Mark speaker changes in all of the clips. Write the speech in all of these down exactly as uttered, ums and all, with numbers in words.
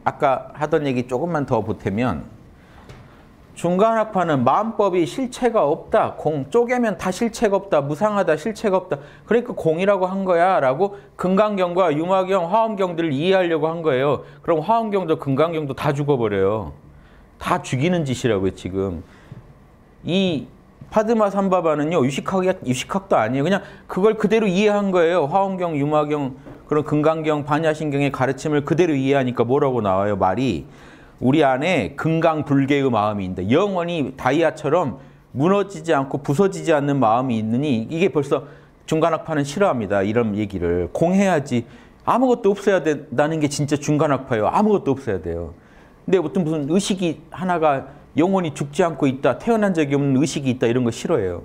Speaker 1: 아까 하던 얘기 조금만 더 보태면 중간학파는 마음법이 실체가 없다. 공 쪼개면 다 실체가 없다. 무상하다. 실체가 없다. 그러니까 공이라고 한 거야 라고 금강경과 유마경, 화엄경들을 이해하려고 한 거예요. 그럼 화엄경도 금강경도 다 죽어버려요. 다 죽이는 짓이라고요. 지금 이 파드마삼바바는요 유식학이, 유식학도 아니에요. 그냥 그걸 그대로 이해한 거예요. 화엄경, 유마경, 그런 금강경, 반야신경의 가르침을 그대로 이해하니까 뭐라고 나와요? 말이 우리 안에 금강불개의 마음이 있는데 영원히 다이아처럼 무너지지 않고 부서지지 않는 마음이 있느니 이게 벌써 중간학파는 싫어합니다. 이런 얘기를. 공해야지. 아무것도 없어야 된다는 게 진짜 중간학파예요. 아무것도 없어야 돼요. 근데 어떤 무슨 의식이 하나가 영원히 죽지 않고 있다. 태어난 적이 없는 의식이 있다. 이런 거 싫어해요.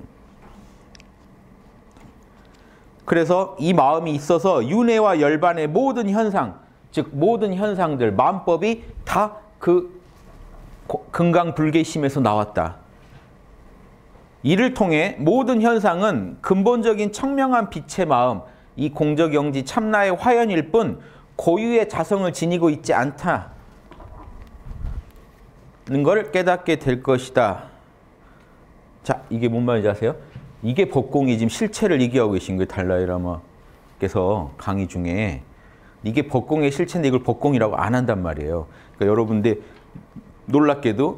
Speaker 1: 그래서 이 마음이 있어서 윤회와 열반의 모든 현상, 즉 모든 현상들, 마음법이 다 그 금강불개심에서 나왔다. 이를 통해 모든 현상은 근본적인 청명한 빛의 마음, 이 공적영지 참나의 화연일 뿐 고유의 자성을 지니고 있지 않다는 걸 깨닫게 될 것이다. 자, 이게 뭔 말인지 아세요? 이게 법공이 지금 실체를 얘기하고 계신 거예요. 달라이라마께서 강의 중에. 이게 법공의 실체인데 이걸 법공이라고 안 한단 말이에요. 그러니까 여러분들 놀랍게도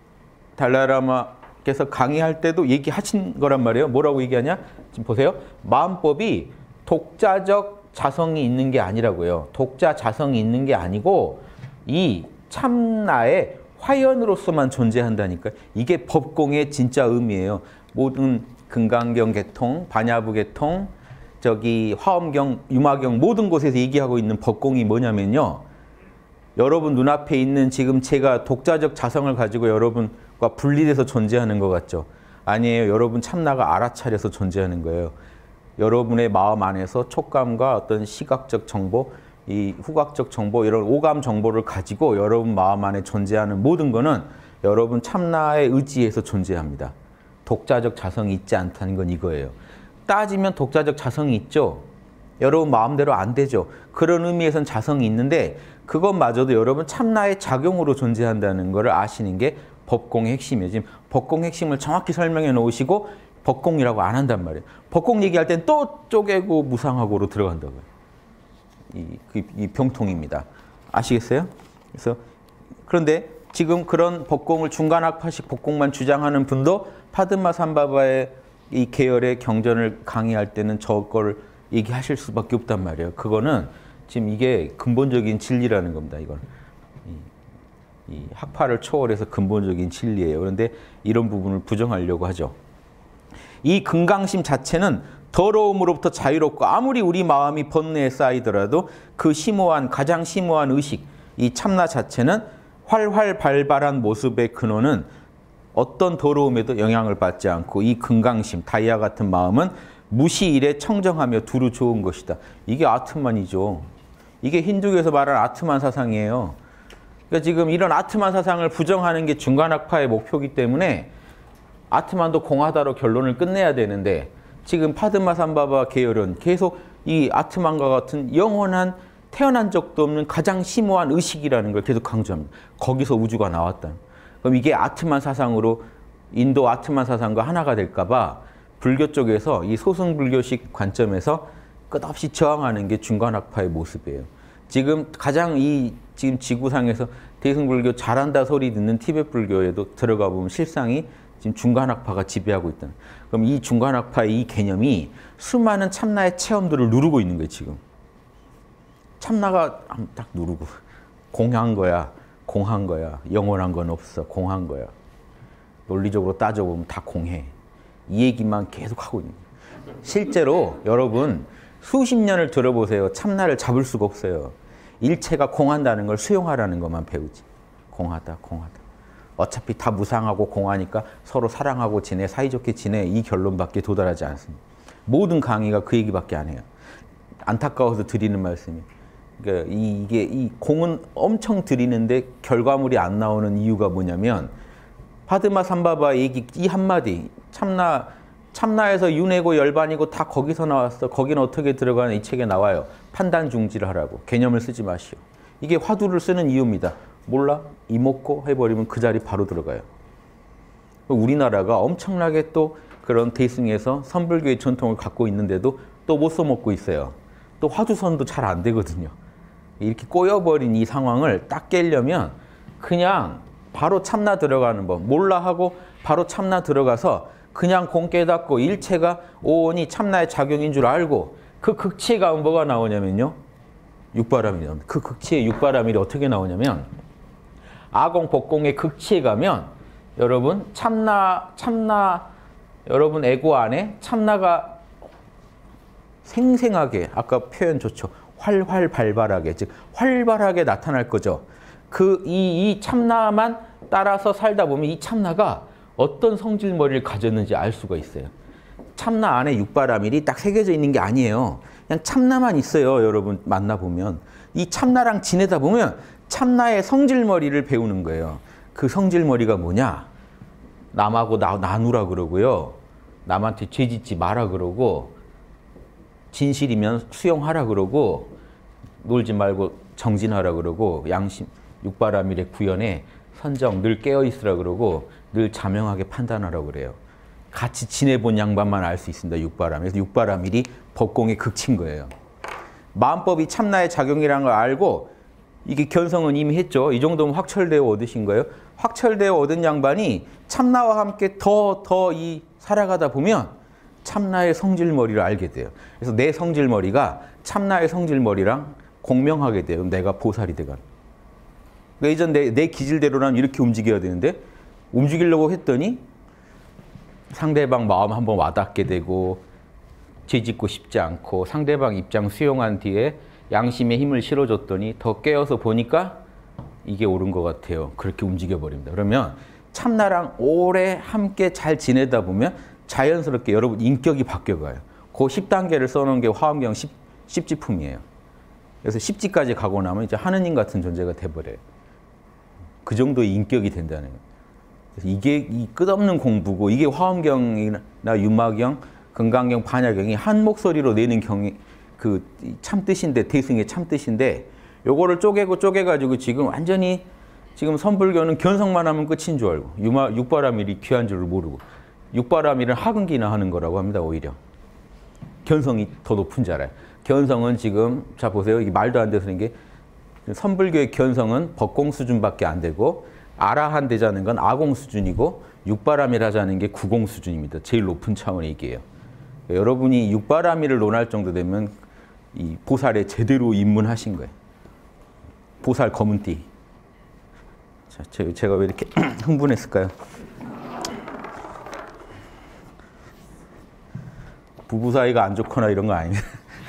Speaker 1: 달라이라마께서 강의할 때도 얘기하신 거란 말이에요. 뭐라고 얘기하냐? 지금 보세요. 마음법이 독자적 자성이 있는 게 아니라고요. 독자 자성이 있는 게 아니고 이 참나의 화연으로서만 존재한다니까요. 이게 법공의 진짜 의미예요. 모든 금강경 계통, 반야부 계통, 저기 화엄경, 유마경 모든 곳에서 얘기하고 있는 법공이 뭐냐면요. 여러분 눈앞에 있는 지금 제가 독자적 자성을 가지고 여러분과 분리돼서 존재하는 것 같죠? 아니에요. 여러분 참나가 알아차려서 존재하는 거예요. 여러분의 마음 안에서 촉감과 어떤 시각적 정보, 이 후각적 정보, 이런 오감 정보를 가지고 여러분 마음 안에 존재하는 모든 거는 여러분 참나의 의지에서 존재합니다. 독자적 자성이 있지 않다는 건 이거예요. 따지면 독자적 자성이 있죠. 여러분 마음대로 안 되죠. 그런 의미에서는 자성이 있는데 그것마저도 여러분 참나의 작용으로 존재한다는 것을 아시는 게 법공의 핵심이에요. 지금 법공의 핵심을 정확히 설명해 놓으시고 법공이라고 안 한단 말이에요. 법공 얘기할 땐 또 쪼개고 무상하고로 들어간다고요. 이, 이, 이 병통입니다. 아시겠어요? 그래서 그런데 지금 그런 법공을 중간학파식 법공만 주장하는 분도 파드마삼바바의 이 계열의 경전을 강의할 때는 저걸 얘기하실 수밖에 없단 말이에요. 그거는 지금 이게 근본적인 진리라는 겁니다. 이건 이, 이 학파를 초월해서 근본적인 진리예요. 그런데 이런 부분을 부정하려고 하죠. 이 금강심 자체는 더러움으로부터 자유롭고 아무리 우리 마음이 번뇌에 쌓이더라도 그 심오한 가장 심오한 의식, 이 참나 자체는 활활 발발한 모습의 근원은 어떤 더러움에도 영향을 받지 않고 이 금강심, 다이아 같은 마음은 무시일에 청정하며 두루 좋은 것이다. 이게 아트만이죠. 이게 힌두교에서 말하는 아트만 사상이에요. 그러니까 지금 이런 아트만 사상을 부정하는 게 중간학파의 목표이기 때문에 아트만도 공하다로 결론을 끝내야 되는데 지금 파드마삼바바 계열은 계속 이 아트만과 같은 영원한 태어난 적도 없는 가장 심오한 의식이라는 걸 계속 강조합니다. 거기서 우주가 나왔다. 그럼 이게 아트만 사상으로 인도 아트만 사상과 하나가 될까 봐 불교 쪽에서 이 소승불교식 관점에서 끝없이 저항하는 게 중간학파의 모습이에요. 지금 가장 이 지금 지구상에서 대승불교 잘한다 소리 듣는 티베트 불교에도 들어가 보면 실상이 지금 중간학파가 지배하고 있다. 그럼 이 중간학파의 이 개념이 수많은 참나의 체험들을 누르고 있는 거예요, 지금. 참나가 딱 누르고 공한 거야, 공한 거야, 영원한 건 없어, 공한 거야. 논리적으로 따져보면 다 공해. 이 얘기만 계속 하고 있는 거예요. 실제로 여러분 수십 년을 들어보세요. 참나를 잡을 수가 없어요. 일체가 공한다는 걸 수용하라는 것만 배우지. 공하다, 공하다. 어차피 다 무상하고 공하니까 서로 사랑하고 지내, 사이좋게 지내, 이 결론밖에 도달하지 않습니다. 모든 강의가 그 얘기밖에 안 해요. 안타까워서 드리는 말씀이. 그러니까 이게 이 공은 엄청 드리는데 결과물이 안 나오는 이유가 뭐냐면 파드마삼바바 얘기 이 한마디 참나 참나에서 윤회고 열반이고 다 거기서 나왔어. 거기는 어떻게 들어가는 이 책에 나와요. 판단 중지를 하라고. 개념을 쓰지 마시오. 이게 화두를 쓰는 이유입니다. 몰라? 이목고 해버리면 그 자리 바로 들어가요. 우리나라가 엄청나게 또 그런 대승에서 선불교의 전통을 갖고 있는데도 또 못 써먹고 있어요. 또 화두선도 잘 안 되거든요. 이렇게 꼬여버린 이 상황을 딱 깨려면 그냥 바로 참나 들어가는 법. 몰라 하고 바로 참나 들어가서 그냥 공 깨닫고 일체가 오온이 참나의 작용인 줄 알고 그 극치에 가면 뭐가 나오냐면요. 육바람이 나옵니다. 그 극치의 육바람이 어떻게 나오냐면 아공, 법공의 극치에 가면 여러분 참나, 참나 여러분 에고 안에 참나가 생생하게 아까 표현 좋죠. 활활 발발하게 즉 활발하게 나타날 거죠. 그 이 이 참나만 따라서 살다 보면 이 참나가 어떤 성질머리를 가졌는지 알 수가 있어요. 참나 안에 육바라밀이 딱 새겨져 있는 게 아니에요. 그냥 참나만 있어요. 여러분 만나보면. 이 참나랑 지내다 보면 참나의 성질머리를 배우는 거예요. 그 성질머리가 뭐냐? 남하고 나, 나누라 그러고요. 남한테 죄 짓지 마라 그러고 진실이면 수용하라 그러고 놀지 말고 정진하라 그러고 양심, 육바라밀의 구현에 선정, 늘 깨어있으라 그러고 늘 자명하게 판단하라고 그래요. 같이 지내본 양반만 알 수 있습니다. 육바라밀. 그래서 육바라밀이 법공의 극치인 거예요. 마음법이 참나의 작용이라는 걸 알고 이게 견성은 이미 했죠. 이 정도면 확철되어 얻으신 거예요. 확철되어 얻은 양반이 참나와 함께 더 더 이 살아가다 보면 참나의 성질머리를 알게 돼요. 그래서 내 성질머리가 참나의 성질머리랑 공명하게 돼요. 내가 보살이 돼가. 그러니까 예전 내, 내 기질대로라면 이렇게 움직여야 되는데 움직이려고 했더니 상대방 마음 한번 와닿게 되고 죄짓고 싶지 않고 상대방 입장 수용한 뒤에 양심의 힘을 실어줬더니 더 깨어서 보니까 이게 옳은 것 같아요. 그렇게 움직여버립니다. 그러면 참나랑 오래 함께 잘 지내다 보면 자연스럽게 여러분 인격이 바뀌어가요. 그 십 단계를 써놓은 게 화엄경 십지품이에요. 그래서 십지까지 가고 나면 이제 하느님 같은 존재가 돼버려요. 그 정도의 인격이 된다는 거예요. 그래서 이게 이 끝없는 공부고 이게 화엄경이나 윤마경, 금강경, 반야경이 한 목소리로 내는 경이 그 참뜻인데 대승의 참뜻인데 요거를 쪼개고 쪼개가지고 지금 완전히 지금 선불교는 견성만 하면 끝인 줄 알고 유마, 육바라밀이 귀한 줄을 모르고 육바라밀은 하근기나 하는 거라고 합니다. 오히려 견성이 더 높은 줄 알아요. 견성은 지금 자 보세요. 이게 말도 안 돼서 게 선불교의 견성은 법공 수준밖에 안 되고 아라한 되자는 건 아공 수준이고 육바라밀 하자는 게 구공 수준입니다. 제일 높은 차원의 얘기예요. 여러분이 육바라밀을 논할 정도 되면 이 보살에 제대로 입문하신 거예요. 보살 검은띠. 자, 제가 왜 이렇게 흥분했을까요? 부부 사이가 안 좋거나 이런 거 아니에요.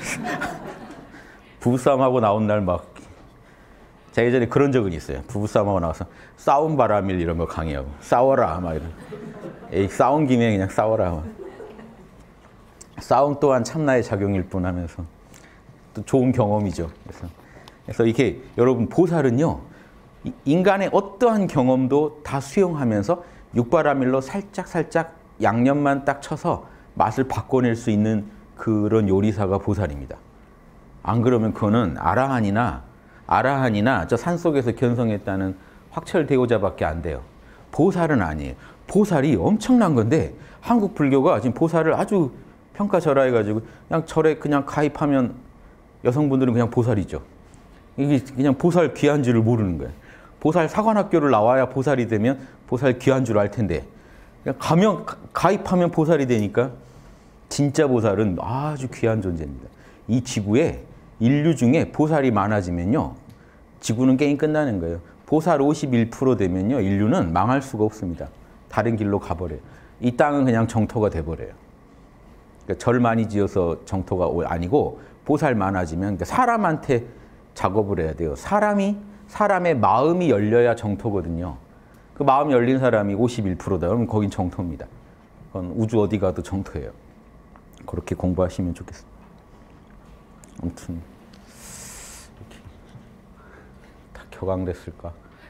Speaker 1: 부부싸움하고 나온 날 막 제가 예전에 그런 적은 있어요. 부부싸움하고 나와서 싸움 바라밀 이런 거 강의하고 싸워라 막 이런. 에이 싸운 김에 그냥 싸워라 막. 싸움 또한 참나의 작용일 뿐 하면서 또 좋은 경험이죠. 그래서, 그래서 이렇게 여러분 보살은요 인간의 어떠한 경험도 다 수용하면서 육바라밀로 살짝 살짝 양념만 딱 쳐서 맛을 바꿔낼 수 있는 그런 요리사가 보살입니다. 안 그러면 그거는 아라한이나 아라한이나 저 산속에서 견성했다는 확철대오자밖에 안 돼요. 보살은 아니에요. 보살이 엄청난 건데 한국 불교가 지금 보살을 아주 평가절하해가지고 그냥 절에 그냥 가입하면 여성분들은 그냥 보살이죠. 이게 그냥 보살 귀한 줄을 모르는 거예요. 보살 사관학교를 나와야 보살이 되면 보살 귀한 줄 알 텐데 그냥 가면 가입하면 보살이 되니까 진짜 보살은 아주 귀한 존재입니다. 이 지구에 인류 중에 보살이 많아지면요 지구는 게임 끝나는 거예요. 보살 오십일 퍼센트 되면요 인류는 망할 수가 없습니다. 다른 길로 가버려요. 이 땅은 그냥 정토가 돼버려요. 그러니까 절 많이 지어서 정토가 아니고 보살 많아지면 그러니까 사람한테 작업을 해야 돼요. 사람이 사람의 마음이 열려야 정토거든요. 그 마음이 열린 사람이 오십일 퍼센트다. 그러면 거긴 정토입니다. 그건 우주 어디 가도 정토예요. 그렇게 공부하시면 좋겠습니다. 아무튼 이렇게 다 격앙됐을까?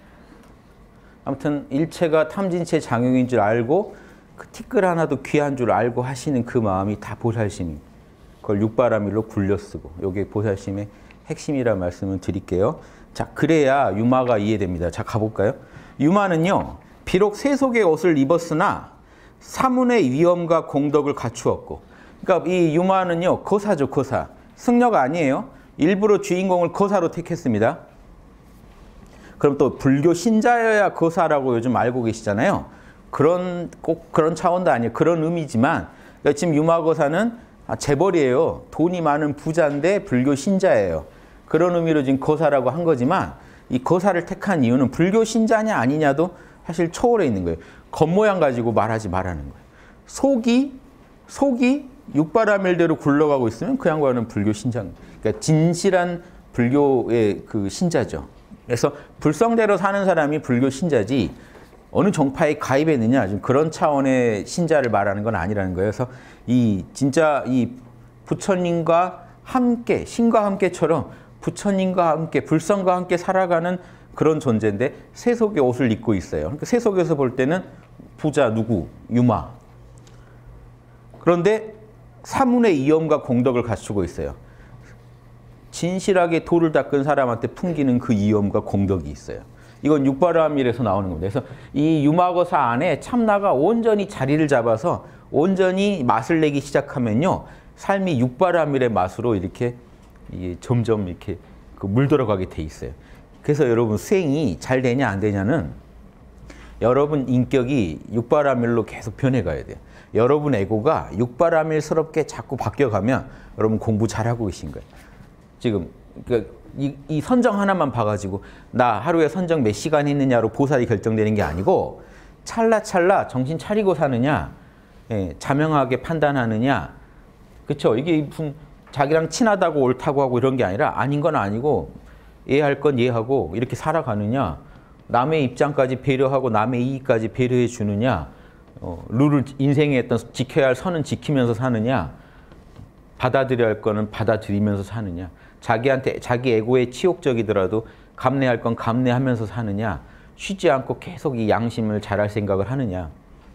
Speaker 1: 아무튼 일체가 탐진체 장용인 줄 알고 그 티끌 하나도 귀한 줄 알고 하시는 그 마음이 다 보살심이. 그걸 육바라밀로 굴려 쓰고 이게 보살심의 핵심이라 말씀을 드릴게요. 자, 그래야 유마가 이해됩니다. 자, 가볼까요? 유마는요, 비록 세속의 옷을 입었으나 사문의 위엄과 공덕을 갖추었고, 그러니까 이 유마는요, 거사죠, 거사. 승려가 아니에요. 일부러 주인공을 거사로 택했습니다. 그럼 또 불교 신자여야 거사라고 요즘 알고 계시잖아요. 그런, 꼭 그런 차원도 아니에요. 그런 의미지만, 그러니까 지금 유마거사는 재벌이에요. 돈이 많은 부자인데 불교 신자예요. 그런 의미로 지금 거사라고 한 거지만, 이 거사를 택한 이유는 불교 신자냐 아니냐도 사실 초월해 있는 거예요. 겉모양 가지고 말하지 말라는 거예요. 속이, 속이 육바라밀대로 굴러가고 있으면 그 양반은 불교 신자입니다. 그러니까 진실한 불교의 그 신자죠. 그래서 불성대로 사는 사람이 불교 신자지 어느 정파에 가입했느냐 지금 그런 차원의 신자를 말하는 건 아니라는 거예요. 그래서 이 진짜 이 부처님과 함께 신과 함께처럼 부처님과 함께 불성과 함께 살아가는 그런 존재인데 세속의 옷을 입고 있어요. 그러니까 세속에서 볼 때는 부자 누구? 유마. 그런데 사문의 이엄과 공덕을 갖추고 있어요. 진실하게 도를 닦은 사람한테 풍기는 그 이엄과 공덕이 있어요. 이건 육바라밀에서 나오는 겁니다. 그래서 이 유마거사 안에 참나가 온전히 자리를 잡아서 온전히 맛을 내기 시작하면요, 삶이 육바라밀의 맛으로 이렇게 이게 점점 이렇게 그 물들어가게 돼 있어요. 그래서 여러분 수행이 잘 되냐 안 되냐는 여러분 인격이 육바라밀로 계속 변해가야 돼요. 여러분 에고가 육바라밀스럽게 자꾸 바뀌어가면 여러분 공부 잘하고 계신 거예요. 지금 그러니까 이, 이 선정 하나만 봐가지고 나 하루에 선정 몇 시간 했느냐로 보살이 결정되는 게 아니고 찰나찰나 정신 차리고 사느냐, 예, 자명하게 판단하느냐, 그렇죠? 이게 무슨 자기랑 친하다고 옳다고 하고 이런 게 아니라 아닌 건 아니고 이해할 건 이해하고 이렇게 살아가느냐, 남의 입장까지 배려하고 남의 이익까지 배려해 주느냐, 어, 룰을 인생에 어떤 지켜야 할 선은 지키면서 사느냐, 받아들여야 할 거는 받아들이면서 사느냐, 자기한테 자기 에고에 치욕적이더라도 감내할 건 감내하면서 사느냐, 쉬지 않고 계속 이 양심을 잘할 생각을 하느냐.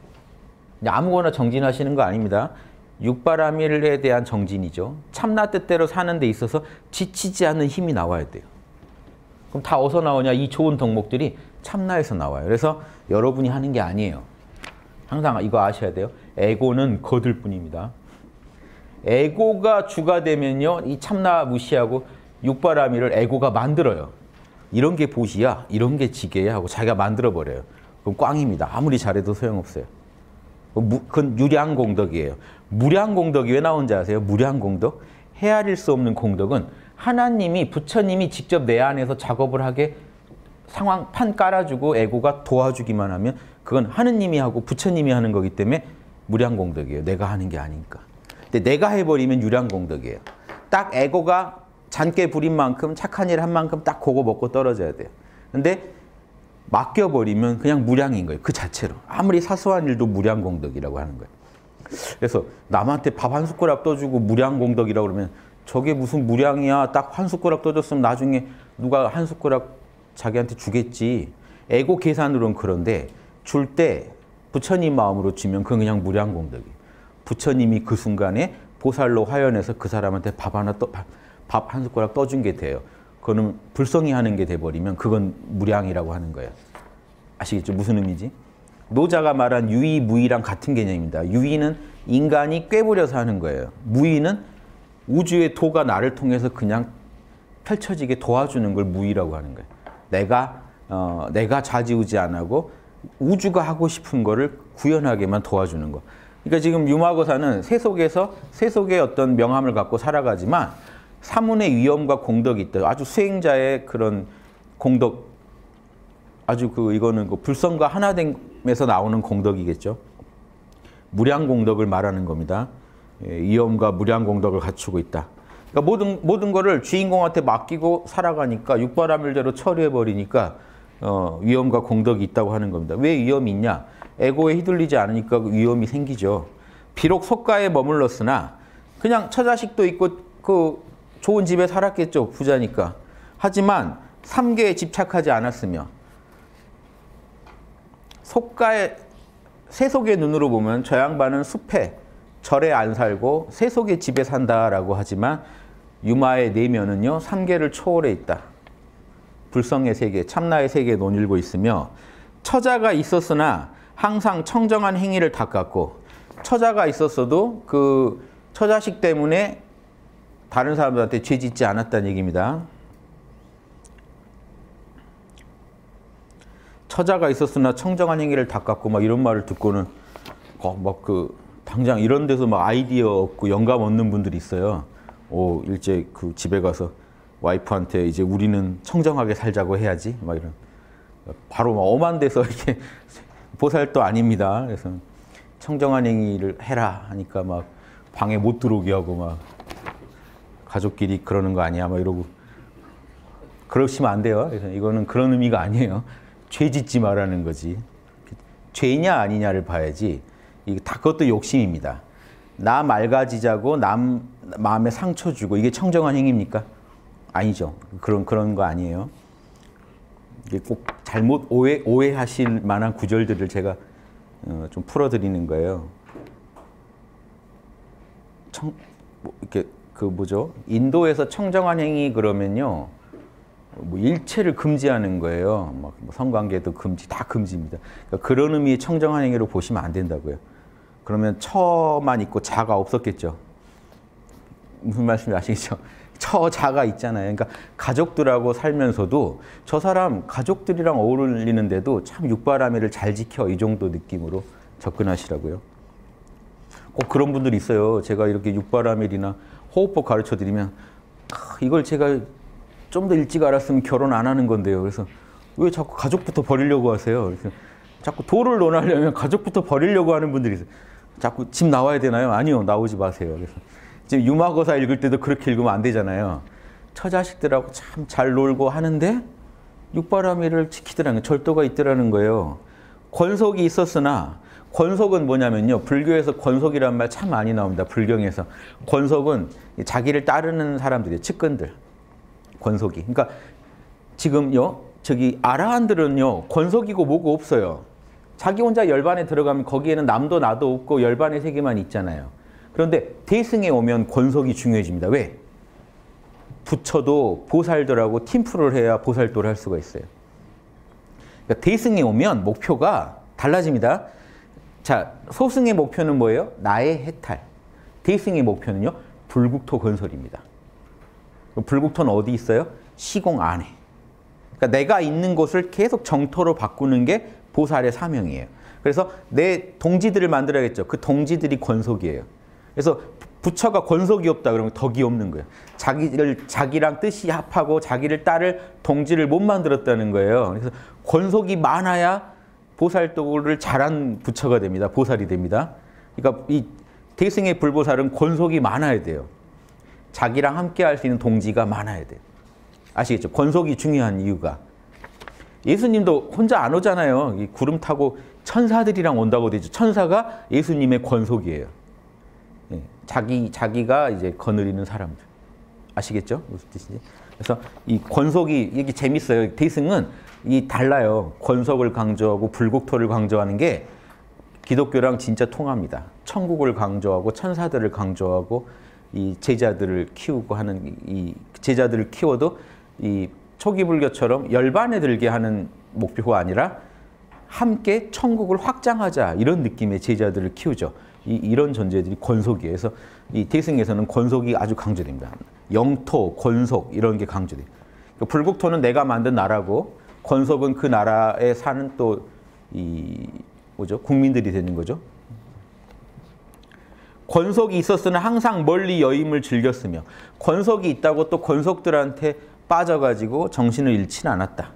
Speaker 1: 아무거나 정진하시는 거 아닙니다. 육바라밀에 대한 정진이죠. 참나 뜻대로 사는 데 있어서 지치지 않는 힘이 나와야 돼요. 그럼 다 어디서 나오냐? 이 좋은 덕목들이 참나에서 나와요. 그래서 여러분이 하는 게 아니에요. 항상 이거 아셔야 돼요. 에고는 거들 뿐입니다. 에고가 주가 되면요, 이 참나 무시하고 육바라밀을 에고가 만들어요. 이런 게 보시야, 이런 게 지게야 하고 자기가 만들어버려요. 그럼 꽝입니다. 아무리 잘해도 소용없어요. 그건 유량공덕이에요. 무량공덕이 왜 나온지 아세요? 무량공덕? 헤아릴 수 없는 공덕은 하나님이, 부처님이 직접 내 안에서 작업을 하게 상황 판 깔아주고 에고가 도와주기만 하면 그건 하느님이 하고 부처님이 하는 거기 때문에 무량공덕이에요. 내가 하는 게 아니니까. 근데 내가 해버리면 유량공덕이에요. 딱 에고가 잔깨 부린 만큼 착한 일 한 만큼 딱 그거 먹고 떨어져야 돼요. 근데 맡겨버리면 그냥 무량인 거예요. 그 자체로. 아무리 사소한 일도 무량공덕이라고 하는 거예요. 그래서 남한테 밥 한 숟가락 떠주고 무량공덕이라고 그러면 저게 무슨 무량이야. 딱 한 숟가락 떠줬으면 나중에 누가 한 숟가락 자기한테 주겠지. 에고 계산으로는 그런데 줄 때 부처님 마음으로 주면 그건 그냥 무량공덕이에요. 부처님이 그 순간에 보살로 화연해서 그 사람한테 밥 하나 떠, 밥 한 숟가락 떠준 게 돼요. 그거는 불성이 하는 게 돼버리면 그건 무량이라고 하는 거예요. 아시겠죠? 무슨 의미지? 노자가 말한 유의, 무의랑 같은 개념입니다. 유의는 인간이 꿰부려서 하는 거예요. 무의는 우주의 도가 나를 통해서 그냥 펼쳐지게 도와주는 걸 무의라고 하는 거예요. 내가, 어, 내가 좌지우지 안 하고 우주가 하고 싶은 거를 구현하게만 도와주는 거. 그러니까 지금 유마거사는 세속에서 세속의 어떤 명함을 갖고 살아가지만 사문의 위엄과 공덕이 있다. 아주 수행자의 그런 공덕, 아주 그 이거는 그 불성과 하나됨에서 나오는 공덕이겠죠. 무량공덕을 말하는 겁니다. 예, 위엄과 무량공덕을 갖추고 있다. 그러니까 모든 모든 거를 주인공한테 맡기고 살아가니까 육바라밀대로 처리해 버리니까 어, 위엄과 공덕이 있다고 하는 겁니다. 왜 위엄이 있냐? 에고에 휘둘리지 않으니까 위엄이 생기죠. 비록 속가에 머물렀으나 그냥 처자식도 있고 그 좋은 집에 살았겠죠. 부자니까. 하지만 삼계에 집착하지 않았으며 속가에 세속의 눈으로 보면 저 양반은 숲에 절에 안 살고 세속의 집에 산다라고 하지만 유마의 내면은요 삼계를 초월해 있다. 불성의 세계, 참나의 세계에 논일고 있으며 처자가 있었으나 항상 청정한 행위를 닦았고 처자가 있었어도 그 처자식 때문에 다른 사람들한테 죄 짓지 않았다는 얘기입니다. 처자가 있었으나 청정한 행위를 닦았고 막 이런 말을 듣고는 막 그 당장 이런 데서 막 아이디어 얻고 영감 얻는 분들이 있어요. 오, 일제 그 집에 가서 와이프한테 이제 우리는 청정하게 살자고 해야지 막 이런 바로 막 엄한 데서 이렇게 보살도 아닙니다. 그래서 청정한 행위를 해라 하니까 막 방에 못 들어오게 하고 막 가족끼리 그러는 거 아니야 막 이러고 그러시면 안 돼요. 그래서 이거는 그런 의미가 아니에요. 죄 짓지 말라는 거지. 죄냐 아니냐를 봐야지. 이게 다 그것도 욕심입니다. 나 맑아지자고 남 마음에 상처 주고 이게 청정한 행위입니까? 아니죠. 그런 그런 거 아니에요. 이게 꼭 잘못 오해 오해하실 만한 구절들을 제가 어, 좀 풀어드리는 거예요. 청 뭐 이렇게 그 뭐죠? 인도에서 청정한 행위 그러면요, 뭐 일체를 금지하는 거예요. 막 성관계도 금지, 다 금지입니다. 그러니까 그런 의미의 청정한 행위로 보시면 안 된다고요. 그러면 처만 있고 자가 없었겠죠. 무슨 말씀인지 아시겠죠? 처자가 있잖아요. 그러니까 가족들하고 살면서도 저 사람 가족들이랑 어울리는데도 참 육바라밀을 잘 지켜 이 정도 느낌으로 접근하시라고요. 꼭 그런 분들이 있어요. 제가 이렇게 육바라밀이나 호흡법 가르쳐 드리면 이걸 제가 좀 더 일찍 알았으면 결혼 안 하는 건데요. 그래서 왜 자꾸 가족부터 버리려고 하세요? 그래서 자꾸 도를 논하려면 가족부터 버리려고 하는 분들이 있어요. 자꾸 집 나와야 되나요? 아니요, 나오지 마세요. 그래서 지금 유마고사 읽을 때도 그렇게 읽으면 안 되잖아요. 처자식들하고 참 잘 놀고 하는데 육바라밀을 지키더라는 절도가 있더라는 거예요. 권속이 있었으나 권속은 뭐냐면요. 불교에서 권속이란 말 참 많이 나옵니다. 불경에서. 권속은 자기를 따르는 사람들이에요. 측근들. 권속이. 그러니까 지금요. 저기 아라한들은요. 권속이고 뭐고 없어요. 자기 혼자 열반에 들어가면 거기에는 남도 나도 없고 열반의 세계만 있잖아요. 그런데 대승에 오면 권속이 중요해집니다. 왜? 부처도 보살들하고 팀플을 해야 보살도를 할 수가 있어요. 그러니까 대승에 오면 목표가 달라집니다. 자, 소승의 목표는 뭐예요? 나의 해탈. 대승의 목표는요? 불국토 건설입니다. 불국토는 어디 있어요? 시공 안에. 그러니까 내가 있는 곳을 계속 정토로 바꾸는 게 보살의 사명이에요. 그래서 내 동지들을 만들어야겠죠. 그 동지들이 권속이에요. 그래서 부처가 권속이 없다 그러면 덕이 없는 거예요. 자기를, 자기랑 뜻이 합하고 자기를 따를 동지를 못 만들었다는 거예요. 그래서 권속이 많아야 보살도를 잘한 부처가 됩니다. 보살이 됩니다. 그러니까 이 대승의 불보살은 권속이 많아야 돼요. 자기랑 함께 할 수 있는 동지가 많아야 돼요. 아시겠죠? 권속이 중요한 이유가. 예수님도 혼자 안 오잖아요. 이 구름 타고 천사들이랑 온다고 되죠. 천사가 예수님의 권속이에요. 예, 자기, 자기가 이제 거느리는 사람들. 아시겠죠? 무슨 뜻인지. 그래서 이 권속이, 이게 재밌어요. 대승은 이 달라요. 권속을 강조하고 불국토를 강조하는 게 기독교랑 진짜 통합니다. 천국을 강조하고 천사들을 강조하고 이 제자들을 키우고 하는, 이 제자들을 키워도 이 초기 불교처럼 열반에 들게 하는 목표가 아니라 함께 천국을 확장하자 이런 느낌의 제자들을 키우죠. 이, 이런 존재들이 권속이에요. 그래서 이 대승에서는 권속이 아주 강조됩니다. 영토, 권속 이런 게 강조돼요. 그러니까 불국토는 내가 만든 나라고 권속은 그 나라에 사는 또 이 뭐죠? 국민들이 되는 거죠. 권속이 있었으나 항상 멀리 여임을 즐겼으며 권속이 있다고 또 권속들한테 빠져가지고 정신을 잃지는 않았다.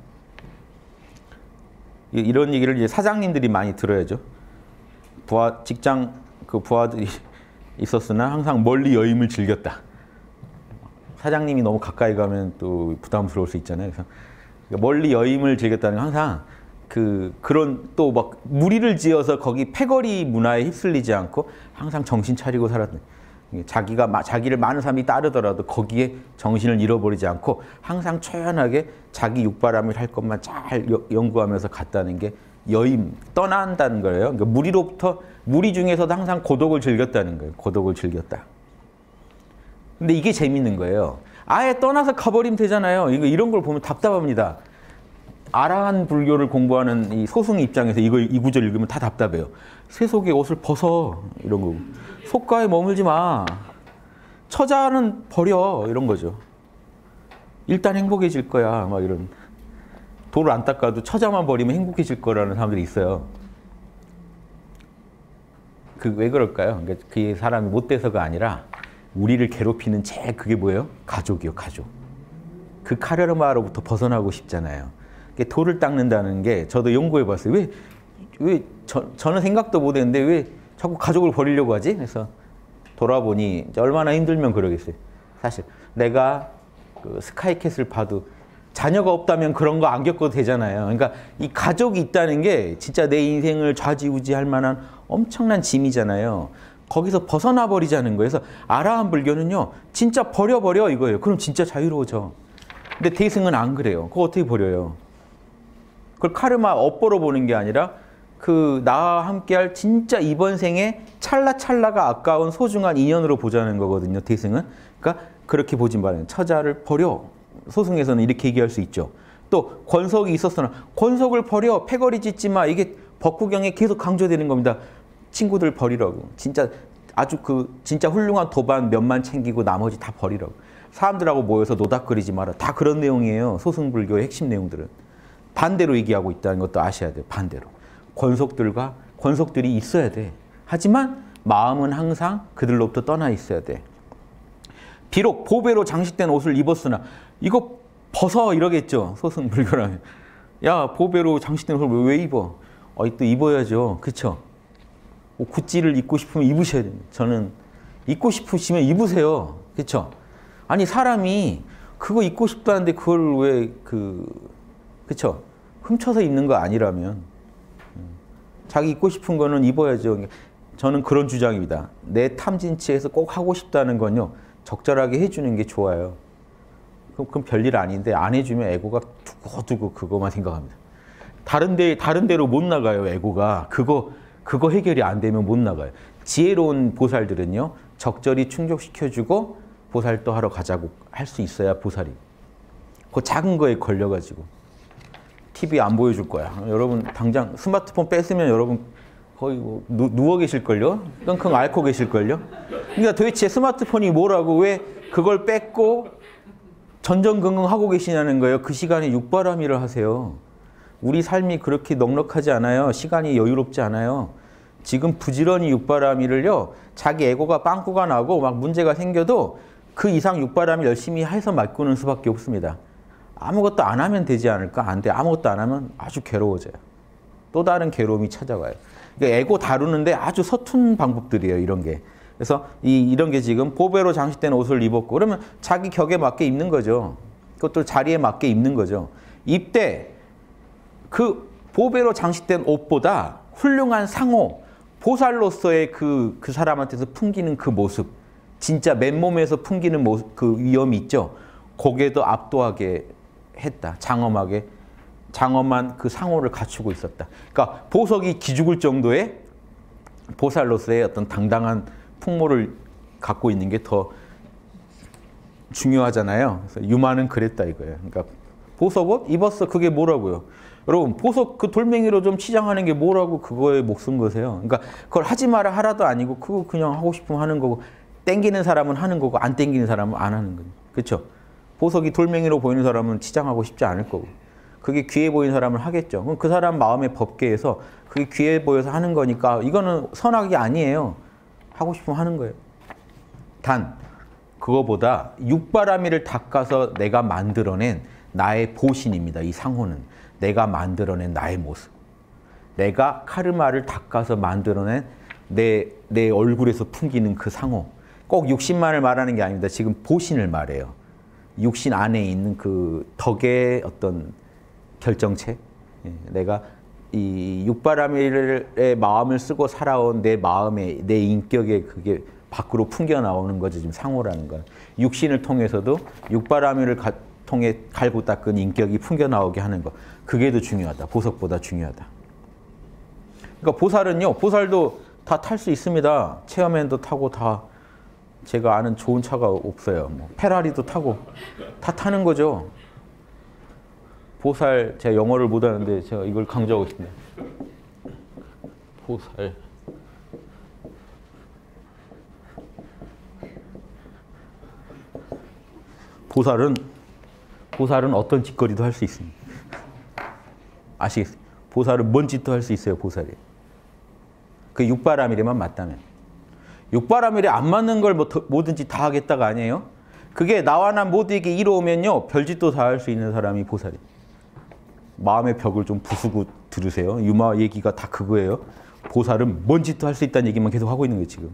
Speaker 1: 이런 얘기를 이제 사장님들이 많이 들어야죠. 부하 직장 그 부하들이 있었으나 항상 멀리 여임을 즐겼다. 사장님이 너무 가까이 가면 또 부담스러울 수 있잖아요. 그래서 멀리 여임을 즐겼다는 건 항상 그 그런 또 막 무리를 지어서 거기 패거리 문화에 휩쓸리지 않고 항상 정신 차리고 살았던. 자기가 자기를 많은 사람이 따르더라도 거기에 정신을 잃어버리지 않고 항상 초연하게 자기 육바람을 할 것만 잘 연구하면서 갔다는 게 여임, 떠난다는 거예요. 그러니까 무리로부터 무리 중에서도 항상 고독을 즐겼다는 거예요. 고독을 즐겼다. 근데 이게 재밌는 거예요. 아예 떠나서 가버리면 되잖아요. 이거 이런 걸 보면 답답합니다. 아라한 불교를 공부하는 이 소승 입장에서 이거 이 구절 읽으면 다 답답해요. 세속의 옷을 벗어 이런 거. 속가에 머물지 마. 처자는 버려 이런 거죠. 일단 행복해질 거야 막 이런. 돌을 안 닦아도 처자만 버리면 행복해질 거라는 사람들이 있어요. 그 왜 그럴까요? 그러니까 그 사람이 못돼서가 아니라 우리를 괴롭히는 제일 그게 뭐예요? 가족이요, 가족. 그 카르마로부터 벗어나고 싶잖아요. 돌을 닦는다는 게 저도 연구해봤어요. 왜, 왜 저, 저는 생각도 못했는데 왜 자꾸 가족을 버리려고 하지? 그래서 돌아보니 얼마나 힘들면 그러겠어요. 사실 내가 그 스카이캣을 봐도 자녀가 없다면 그런 거 안 겪어도 되잖아요. 그러니까 이 가족이 있다는 게 진짜 내 인생을 좌지우지할 만한 엄청난 짐이잖아요. 거기서 벗어나 버리자는 거예요. 그래서 아라한 불교는요. 진짜 버려버려 이거예요. 그럼 진짜 자유로워져. 근데 대승은 안 그래요. 그거 어떻게 버려요? 그걸 카르마 업보로 보는 게 아니라 그 나와 함께할 진짜 이번 생에 찰나찰나가 아까운 소중한 인연으로 보자는 거거든요. 대승은. 그러니까 그렇게 보지 말아요. 처자를 버려. 소승에서는 이렇게 얘기할 수 있죠. 또 권석이 있었으나 권석을 버려. 패거리 짓지 마. 이게 법구경에 계속 강조되는 겁니다. 친구들 버리라고. 진짜 아주 그 진짜 훌륭한 도반 몇만 챙기고 나머지 다 버리라고. 사람들하고 모여서 노닥거리지 마라. 다 그런 내용이에요. 소승불교의 핵심 내용들은. 반대로 얘기하고 있다는 것도 아셔야 돼요. 반대로. 권속들과 권속들이 있어야 돼. 하지만 마음은 항상 그들로부터 떠나 있어야 돼. 비록 보배로 장식된 옷을 입었으나 이거 벗어 이러겠죠. 소승불교라면. 야 보배로 장식된 옷을 왜 입어? 어, 또 입어야죠. 그렇죠? 뭐 구찌를 입고 싶으면 입으셔야 됩니다. 저는 입고 싶으시면 입으세요. 그렇죠? 아니 사람이 그거 입고 싶다는데 그걸 왜 그 그렇죠? 훔쳐서 입는 거 아니라면 자기 입고 싶은 거는 입어야죠. 저는 그런 주장입니다. 내 탐진치에서 꼭 하고 싶다는 건요. 적절하게 해주는 게 좋아요. 그럼 그건 별일 아닌데 안 해주면 에고가 두고두고 그거만 생각합니다. 다른 데 다른 데로 못 나가요. 에고가 그거 그거 해결이 안 되면 못 나가요. 지혜로운 보살들은요. 적절히 충족시켜주고 보살도 하러 가자고 할 수 있어야 보살이. 그 작은 거에 걸려가지고 티비 안 보여줄 거야. 여러분 당장 스마트폰 뺐으면 여러분 거의 뭐 누, 누워 계실걸요? 끙끙 앓고 계실걸요? 그러니까 도대체 스마트폰이 뭐라고 왜 그걸 뺐고 전전긍긍하고 계시냐는 거예요. 그 시간에 육바라밀을 하세요. 우리 삶이 그렇게 넉넉하지 않아요. 시간이 여유롭지 않아요. 지금 부지런히 육바라밀을요. 자기 에고가 빵꾸가 나고 막 문제가 생겨도 그 이상 육바라밀 열심히 해서 맞고는 수밖에 없습니다. 아무것도 안 하면 되지 않을까? 안 돼. 아무것도 안 하면 아주 괴로워져요. 또 다른 괴로움이 찾아와요. 그러니까 에고 다루는데 아주 서툰 방법들이에요. 이런 게. 그래서 이, 이런 게 지금 보배로 장식된 옷을 입었고 그러면 자기 격에 맞게 입는 거죠. 그것도 자리에 맞게 입는 거죠. 입되 그 보배로 장식된 옷보다 훌륭한 상호, 보살로서의 그, 그 사람한테서 풍기는 그 모습, 진짜 맨몸에서 풍기는 모습, 그 위엄이 있죠. 거기에도 압도하게 했다. 장엄하게. 장엄한 그 상호를 갖추고 있었다. 그러니까 보석이 기죽을 정도의 보살로서의 어떤 당당한 풍모를 갖고 있는 게 더 중요하잖아요. 그래서 유마는 그랬다 이거예요. 그러니까 보석 옷 입었어. 그게 뭐라고요? 여러분 보석 그 돌멩이로 좀 치장하는 게 뭐라고 그거에 목숨 거세요. 그러니까 그걸 하지 마라 하라도 아니고 그거 그냥 하고 싶으면 하는 거고 땡기는 사람은 하는 거고 안 땡기는 사람은 안 하는 거예요. 그렇죠? 보석이 돌멩이로 보이는 사람은 치장하고 싶지 않을 거고 그게 귀해 보이는 사람을 하겠죠. 그럼 그 사람 마음의 법계에서 그게 귀해 보여서 하는 거니까 이거는 선악이 아니에요. 하고 싶으면 하는 거예요. 단 그거보다 육바라밀을 닦아서 내가 만들어낸 나의 보신입니다. 이 상호는. 내가 만들어낸 나의 모습. 내가 카르마를 닦아서 만들어낸 내, 내 얼굴에서 풍기는 그 상호. 꼭 육신만을 말하는 게 아닙니다. 지금 보신을 말해요. 육신 안에 있는 그 덕의 어떤 결정체. 내가 이 육바라밀의 마음을 쓰고 살아온 내 마음의, 내 인격의 그게 밖으로 풍겨 나오는 거죠. 지금 상호라는 건. 육신을 통해서도 육바라밀을 가, 통해 갈고 닦은 인격이 풍겨 나오게 하는 거. 그게 더 중요하다. 보석보다 중요하다. 그러니까 보살은요. 보살도 다 탈 수 있습니다. 체험엔도 타고 다 제가 아는 좋은 차가 없어요. 뭐 페라리도 타고 다 타는 거죠. 보살, 제가 영어를 못하는데 제가 이걸 강조하고 싶네요. 보살. 보살은 보살은 어떤 짓거리도 할 수 있습니다. 아시겠어요? 보살은 뭔 짓도 할 수 있어요. 보살이. 그 육바라밀에만 맞다면. 육바라밀에 안 맞는 걸 뭐 뭐든지 다 하겠다가 아니에요. 그게 나와 나 모두에게 이로우면요. 별짓도 다 할 수 있는 사람이 보살이에요. 마음의 벽을 좀 부수고 들으세요. 유마 얘기가 다 그거예요. 보살은 뭔 짓도 할 수 있다는 얘기만 계속 하고 있는 거예요. 지금.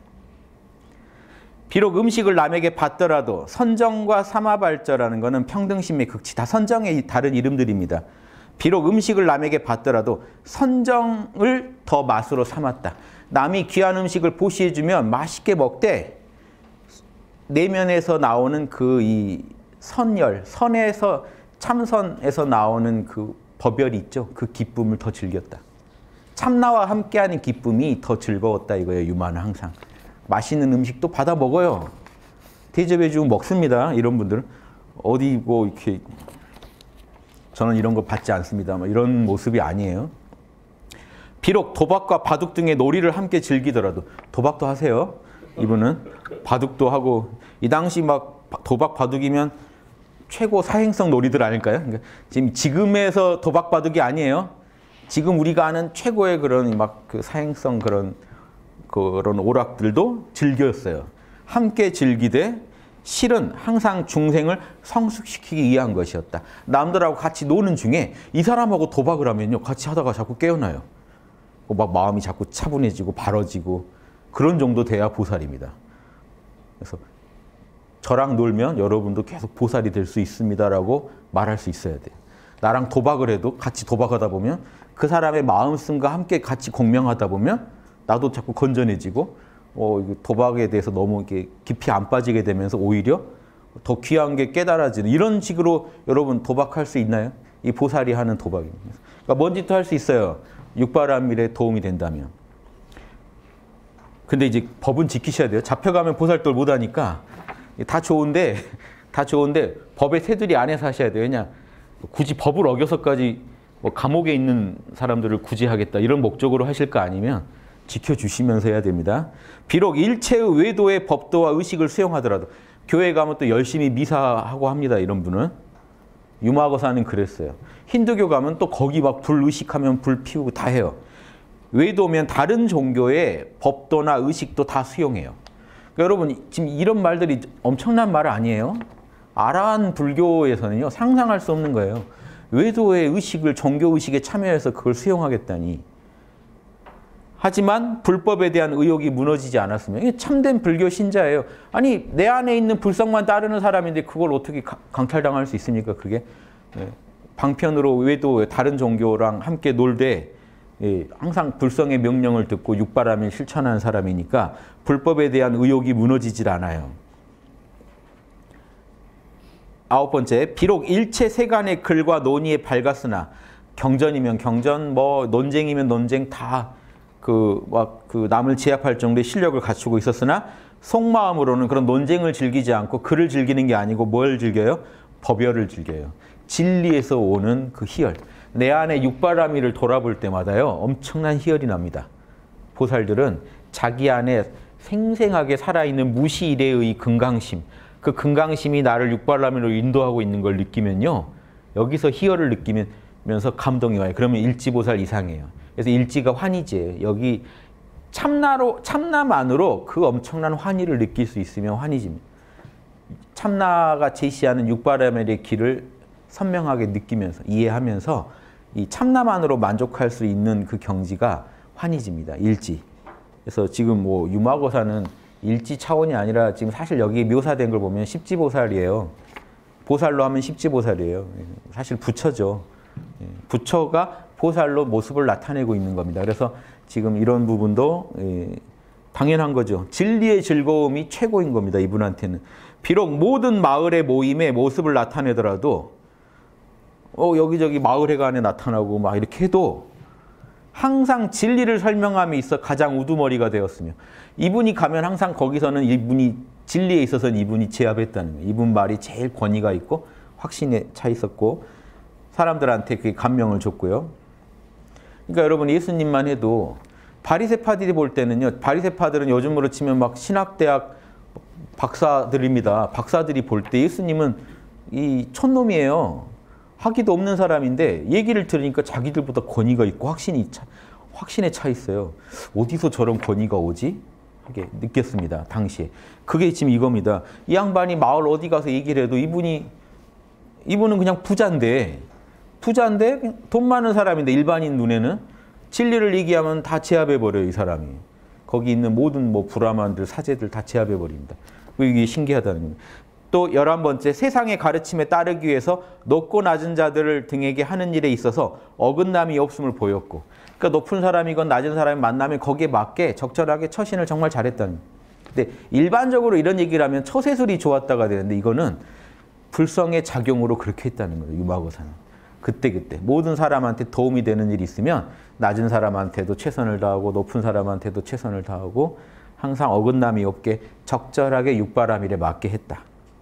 Speaker 1: 비록 음식을 남에게 받더라도 선정과 삼아발저라는 것은 평등심의 극치. 다 선정의 다른 이름들입니다. 비록 음식을 남에게 받더라도 선정을 더 맛으로 삼았다. 남이 귀한 음식을 보시해주면 맛있게 먹되 내면에서 나오는 그 이 선열, 선에서 참선에서 나오는 그 법열이 있죠. 그 기쁨을 더 즐겼다. 참나와 함께하는 기쁨이 더 즐거웠다 이거예요. 유마는 항상. 맛있는 음식도 받아 먹어요. 대접해주고 먹습니다. 이런 분들은. 어디 뭐 이렇게 저는 이런 거 받지 않습니다. 이런 모습이 아니에요. 비록 도박과 바둑 등의 놀이를 함께 즐기더라도 도박도 하세요. 이분은 바둑도 하고 이 당시 막 도박 바둑이면 최고 사행성 놀이들 아닐까요? 그러니까 지금 지금에서 도박 바둑이 아니에요. 지금 우리가 아는 최고의 그런 막 그 사행성 그런 그런 오락들도 즐겼어요. 함께 즐기되 실은 항상 중생을 성숙시키기 위한 것이었다. 남들하고 같이 노는 중에 이 사람하고 도박을 하면요. 같이 하다가 자꾸 깨어나요. 막 마음이 자꾸 차분해지고 바라지고 그런 정도 돼야 보살입니다. 그래서 저랑 놀면 여러분도 계속 보살이 될 수 있습니다라고 말할 수 있어야 돼요. 나랑 도박을 해도 같이 도박하다 보면 그 사람의 마음씀과 함께 같이 공명하다 보면 나도 자꾸 건전해지고 어, 도박에 대해서 너무 이렇게 깊이 안 빠지게 되면서 오히려 더 귀한 게 깨달아지는 이런 식으로 여러분 도박할 수 있나요? 이 보살이 하는 도박입니다. 그러니까 뭔 짓도 할 수 있어요. 육바라밀에 도움이 된다면. 근데 이제 법은 지키셔야 돼요. 잡혀가면 보살돌 못하니까 다 좋은데 다 좋은데 법의 테두리 안에서 하셔야 돼요. 왜냐 굳이 법을 어겨서까지 뭐 감옥에 있는 사람들을 굳이 하겠다 이런 목적으로 하실 거 아니면 지켜주시면서 해야 됩니다. 비록 일체의 외도의 법도와 의식을 수용하더라도 교회 가면 또 열심히 미사하고 합니다. 이런 분은. 유마거사는 그랬어요. 힌두교 가면 또 거기 막 불 의식하면 불 피우고 다 해요. 외도면 다른 종교의 법도나 의식도 다 수용해요. 그러니까 여러분 지금 이런 말들이 엄청난 말 아니에요? 아라한 불교에서는요. 상상할 수 없는 거예요. 외도의 의식을 종교의식에 참여해서 그걸 수용하겠다니. 하지만 불법에 대한 의욕이 무너지지 않았으면 이게 참된 불교 신자예요. 아니 내 안에 있는 불성만 따르는 사람인데 그걸 어떻게 강탈당할 수 있습니까? 그게 예. 방편으로 외도 다른 종교랑 함께 놀되 예. 항상 불성의 명령을 듣고 육바라밀 실천하는 사람이니까 불법에 대한 의욕이 무너지질 않아요. 아홉 번째, 비록 일체 세간의 글과 논의에 밝았으나 경전이면 경전, 뭐 논쟁이면 논쟁 다 그 막 그 남을 제압할 정도의 실력을 갖추고 있었으나 속마음으로는 그런 논쟁을 즐기지 않고 글을 즐기는 게 아니고 뭘 즐겨요? 법열을 즐겨요. 진리에서 오는 그 희열. 내 안에 육바라밀을 돌아볼 때마다요. 엄청난 희열이 납니다. 보살들은 자기 안에 생생하게 살아있는 무시일의 금강심, 그 금강심이 나를 육바라밀로 인도하고 있는 걸 느끼면요. 여기서 희열을 느끼면서 감동이 와요. 그러면 일지보살 이상이에요. 그래서 일지가 환희지예요. 여기 참나로, 참나만으로 그 엄청난 환희를 느낄 수 있으면 환희지입니다. 참나가 제시하는 육바라밀의 길을 선명하게 느끼면서 이해하면서 이 참나만으로 만족할 수 있는 그 경지가 환희지입니다. 일지. 그래서 지금 뭐 유마거사는 일지 차원이 아니라 지금 사실 여기 묘사된 걸 보면 십지보살이에요. 보살로 하면 십지보살이에요. 사실 부처죠. 부처가 보살로 모습을 나타내고 있는 겁니다. 그래서 지금 이런 부분도 당연한 거죠. 진리의 즐거움이 최고인 겁니다. 이분한테는. 비록 모든 마을의 모임에 모습을 나타내더라도 어, 여기저기 마을회관에 나타나고 막 이렇게 해도 항상 진리를 설명함에 있어 가장 우두머리가 되었으며 이분이 가면 항상 거기서는 이분이 진리에 있어서는 이분이 제압했다는 거예요. 이분 말이 제일 권위가 있고 확신에 차 있었고 사람들한테 그게 감명을 줬고요. 그러니까 여러분 예수님만 해도 바리새파들이 볼 때는요. 바리새파들은 요즘으로 치면 막 신학대학 박사들입니다. 박사들이 볼 때 예수님은 이 촌놈이에요. 학위도 없는 사람인데 얘기를 들으니까 자기들보다 권위가 있고 확신이 차, 확신에 차 있어요. 어디서 저런 권위가 오지? 하게 느꼈습니다. 당시에. 그게 지금 이겁니다. 이 양반이 마을 어디 가서 얘기를 해도 이분이 이분은 그냥 부자인데 부자인데 돈 많은 사람인데 일반인 눈에는 진리를 얘기하면 다 제압해버려요. 이 사람이. 거기 있는 모든 뭐 브라만들 사제들 다 제압해버립니다. 이게 신기하다는 겁니다. 또 열한 번째, 세상의 가르침에 따르기 위해서 높고 낮은 자들을 등에게 하는 일에 있어서 어긋남이 없음을 보였고, 그러니까 높은 사람이건 낮은 사람이 만나면 거기에 맞게 적절하게 처신을 정말 잘했다는 거예요. 근데 일반적으로 이런 얘기를 하면 처세술이 좋았다가 되는데 이거는 불성의 작용으로 그렇게 했다는 거예요. 유마고사는. 그때그때 모든 사람한테 도움이 되는 일이 있으면 낮은 사람한테도 최선을 다하고 높은 사람한테도 최선을 다하고 항상 어긋남이 없게 적절하게 육바라밀에 맞게 했다.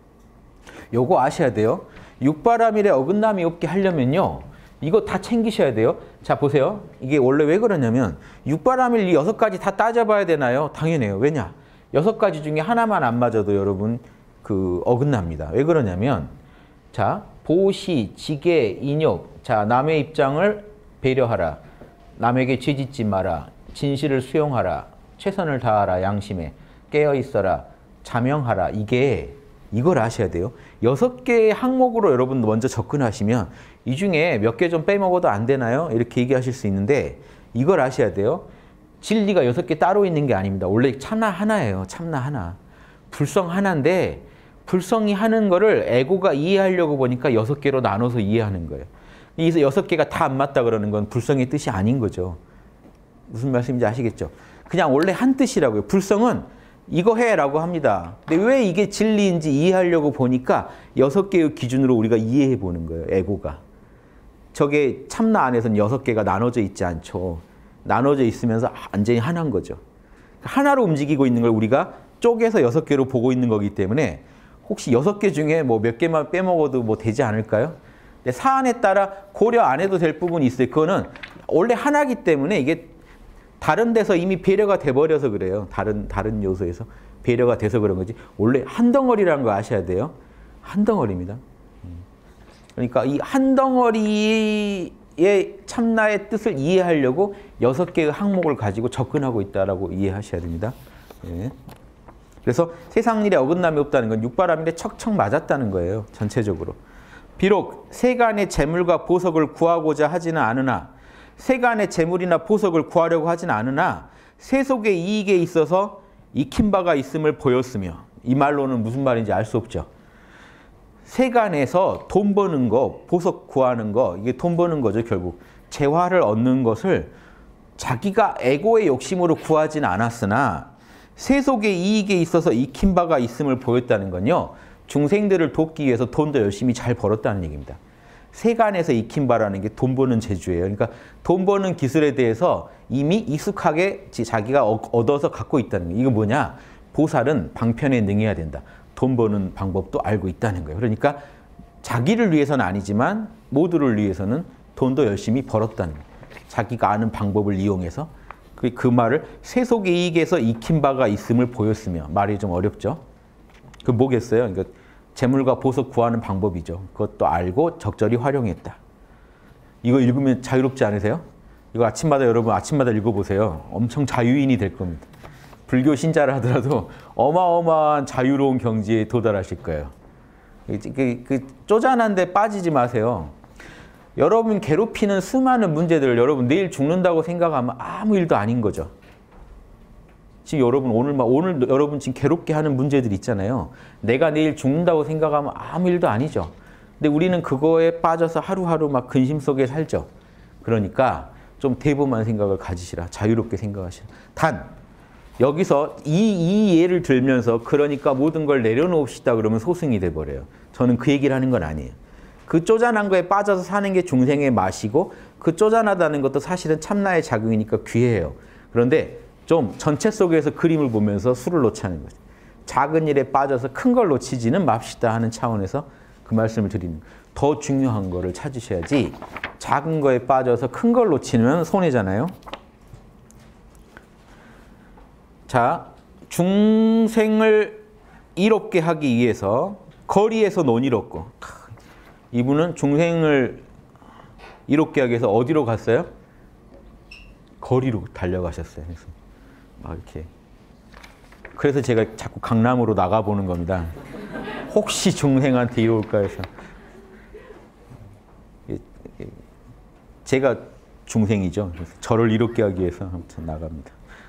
Speaker 1: 요거 아셔야 돼요. 육바라밀에 어긋남이 없게 하려면요. 이거 다 챙기셔야 돼요. 자 보세요. 이게 원래 왜 그러냐면 육바라밀 이 여섯 가지 다 따져봐야 되나요? 당연해요. 왜냐? 여섯 가지 중에 하나만 안 맞아도 여러분 그 어긋납니다. 왜 그러냐면 자 보시, 지계, 인욕. 자 남의 입장을 배려하라. 남에게 죄짓지 마라. 진실을 수용하라. 최선을 다하라. 양심에. 깨어있어라. 자명하라. 이게 이걸 아셔야 돼요. 여섯 개의 항목으로 여러분 먼저 접근하시면 이 중에 몇 개 좀 빼먹어도 안 되나요? 이렇게 얘기하실 수 있는데 이걸 아셔야 돼요. 진리가 여섯 개 따로 있는 게 아닙니다. 원래 참나 하나예요. 참나 하나. 불성 하나인데 불성이 하는 거를 에고가 이해하려고 보니까 여섯 개로 나눠서 이해하는 거예요. 이 여섯 개가 다 안 맞다 그러는 건 불성의 뜻이 아닌 거죠. 무슨 말씀인지 아시겠죠? 그냥 원래 한 뜻이라고요. 불성은 이거 해라고 합니다. 근데 왜 이게 진리인지 이해하려고 보니까 여섯 개의 기준으로 우리가 이해해 보는 거예요. 에고가. 저게 참나 안에서는 여섯 개가 나눠져 있지 않죠. 나눠져 있으면서 완전히 하나인 거죠. 하나로 움직이고 있는 걸 우리가 쪼개서 여섯 개로 보고 있는 거기 때문에 혹시 여섯 개 중에 뭐 몇 개만 빼먹어도 뭐 되지 않을까요? 근데 사안에 따라 고려 안 해도 될 부분이 있어요. 그거는 원래 하나이기 때문에 이게 다른 데서 이미 배려가 돼버려서 그래요. 다른, 다른 요소에서 배려가 돼서 그런 거지. 원래 한 덩어리라는 거 아셔야 돼요. 한 덩어리입니다. 그러니까 이 한 덩어리의 참나의 뜻을 이해하려고 여섯 개의 항목을 가지고 접근하고 있다라고 이해하셔야 됩니다. 예. 그래서 세상 일에 어긋남이 없다는 건 육바라밀에 척척 맞았다는 거예요. 전체적으로. 비록 세간의 재물과 보석을 구하고자 하지는 않으나 세간의 재물이나 보석을 구하려고 하진 않으나 세속의 이익에 있어서 익힌 바가 있음을 보였으며 이 말로는 무슨 말인지 알 수 없죠. 세간에서 돈 버는 거, 보석 구하는 거 이게 돈 버는 거죠. 결국 재화를 얻는 것을 자기가 에고의 욕심으로 구하진 않았으나 세속의 이익에 있어서 익힌 바가 있음을 보였다는 건요. 중생들을 돕기 위해서 돈도 열심히 잘 벌었다는 얘기입니다. 세간에서 익힌 바라는 게 돈 버는 재주예요. 그러니까 돈 버는 기술에 대해서 이미 익숙하게 자기가 얻어서 갖고 있다는 거예요. 이거 뭐냐? 보살은 방편에 능해야 된다. 돈 버는 방법도 알고 있다는 거예요. 그러니까 자기를 위해서는 아니지만 모두를 위해서는 돈도 열심히 벌었다는 거예요. 자기가 아는 방법을 이용해서 그, 그 말을 세속의 이익에서 익힌 바가 있음을 보였으며 말이 좀 어렵죠. 그 뭐겠어요? 그러니까 재물과 보석 구하는 방법이죠. 그것도 알고 적절히 활용했다. 이거 읽으면 자유롭지 않으세요? 이거 아침마다 여러분 아침마다 읽어보세요. 엄청 자유인이 될 겁니다. 불교 신자를 하더라도 어마어마한 자유로운 경지에 도달하실 거예요. 그, 그 쪼잔한 데 빠지지 마세요. 여러분 괴롭히는 수많은 문제들을 여러분 내일 죽는다고 생각하면 아무 일도 아닌 거죠. 지금 여러분 오늘 막 오늘 여러분 지금 괴롭게 하는 문제들 있잖아요. 내가 내일 죽는다고 생각하면 아무 일도 아니죠. 근데 우리는 그거에 빠져서 하루하루 막 근심 속에 살죠. 그러니까 좀 대범한 생각을 가지시라. 자유롭게 생각하시라. 단 여기서 이, 이 예를 들면서 그러니까 모든 걸 내려놓읍시다 그러면 소승이 돼버려요. 저는 그 얘기를 하는 건 아니에요. 그 쪼잔한 거에 빠져서 사는 게 중생의 맛이고 그 쪼잔하다는 것도 사실은 참나의 자극이니까 귀해요. 그런데 좀 전체 속에서 그림을 보면서 술을 놓자는 거죠. 작은 일에 빠져서 큰 걸 놓치지는 맙시다 하는 차원에서 그 말씀을 드리는 거예요. 더 중요한 거를 찾으셔야지 작은 거에 빠져서 큰 걸 놓치면 손해잖아요. 자, 중생을 이롭게 하기 위해서 거리에서 논이롭고, 이분은 중생을 이롭게 하기 위해서 어디로 갔어요? 거리로 달려가셨어요. 그래서 막 이렇게. 그래서 제가 자꾸 강남으로 나가보는 겁니다. 혹시 중생한테 이로울까 해서. 제가 중생이죠. 그래서 저를 이롭게 하기 위해서 아무튼 나갑니다.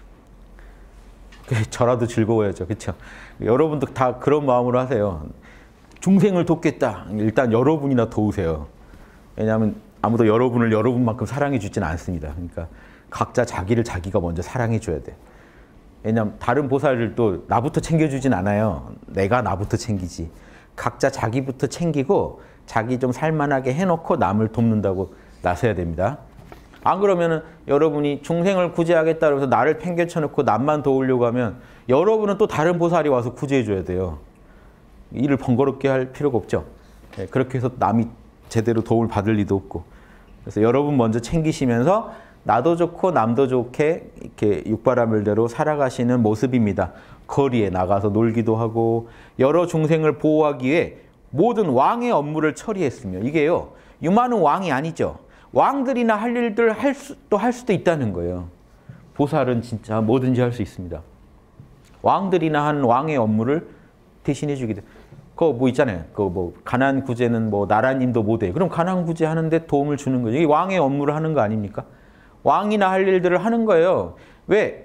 Speaker 1: 저라도 즐거워야죠. 그렇죠? 여러분도 다 그런 마음으로 하세요. 중생을 돕겠다. 일단 여러분이나 도우세요. 왜냐하면 아무도 여러분을 여러분만큼 사랑해 주진 않습니다. 그러니까 각자 자기를 자기가 먼저 사랑해 줘야 돼. 왜냐하면 다른 보살들도 나부터 챙겨주진 않아요. 내가 나부터 챙기지. 각자 자기부터 챙기고 자기 좀 살만하게 해놓고 남을 돕는다고 나서야 됩니다. 안 그러면은 여러분이 중생을 구제하겠다 그래서 나를 팽개쳐놓고 남만 도우려고 하면 여러분은 또 다른 보살이 와서 구제해줘야 돼요. 일을 번거롭게 할 필요가 없죠. 네, 그렇게 해서 남이 제대로 도움을 받을 리도 없고. 그래서 여러분 먼저 챙기시면서 나도 좋고 남도 좋게 이렇게 육바라밀대로 살아가시는 모습입니다. 거리에 나가서 놀기도 하고 여러 중생을 보호하기 위해 모든 왕의 업무를 처리했으며, 이게요, 유마는 왕이 아니죠. 왕들이나 할 일들 할 수도 할 수도 있다는 거예요. 보살은 진짜 뭐든지 할 수 있습니다. 왕들이나 한 왕의 업무를 대신해 주게 돼. 그거 뭐 있잖아요. 그거 뭐 가난 구제는 뭐 나라님도 못해. 그럼 가난 구제 하는데 도움을 주는 거죠. 이게 왕의 업무를 하는 거 아닙니까? 왕이나 할 일들을 하는 거예요. 왜?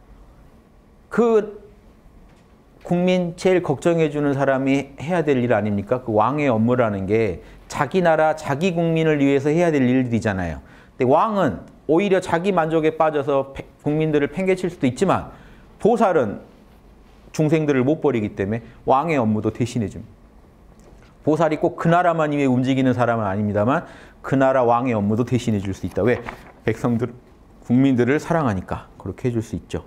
Speaker 1: 그 국민 제일 걱정해 주는 사람이 해야 될 일 아닙니까? 그 왕의 업무라는 게 자기 나라, 자기 국민을 위해서 해야 될 일들이잖아요. 근데 왕은 오히려 자기 만족에 빠져서 국민들을 팽개칠 수도 있지만 보살은 중생들을 못 버리기 때문에 왕의 업무도 대신해 줍니다. 보살이 꼭 그 나라만 위해 움직이는 사람은 아닙니다만 그 나라 왕의 업무도 대신해 줄 수 있다. 왜? 백성들, 국민들을 사랑하니까 그렇게 해줄 수 있죠.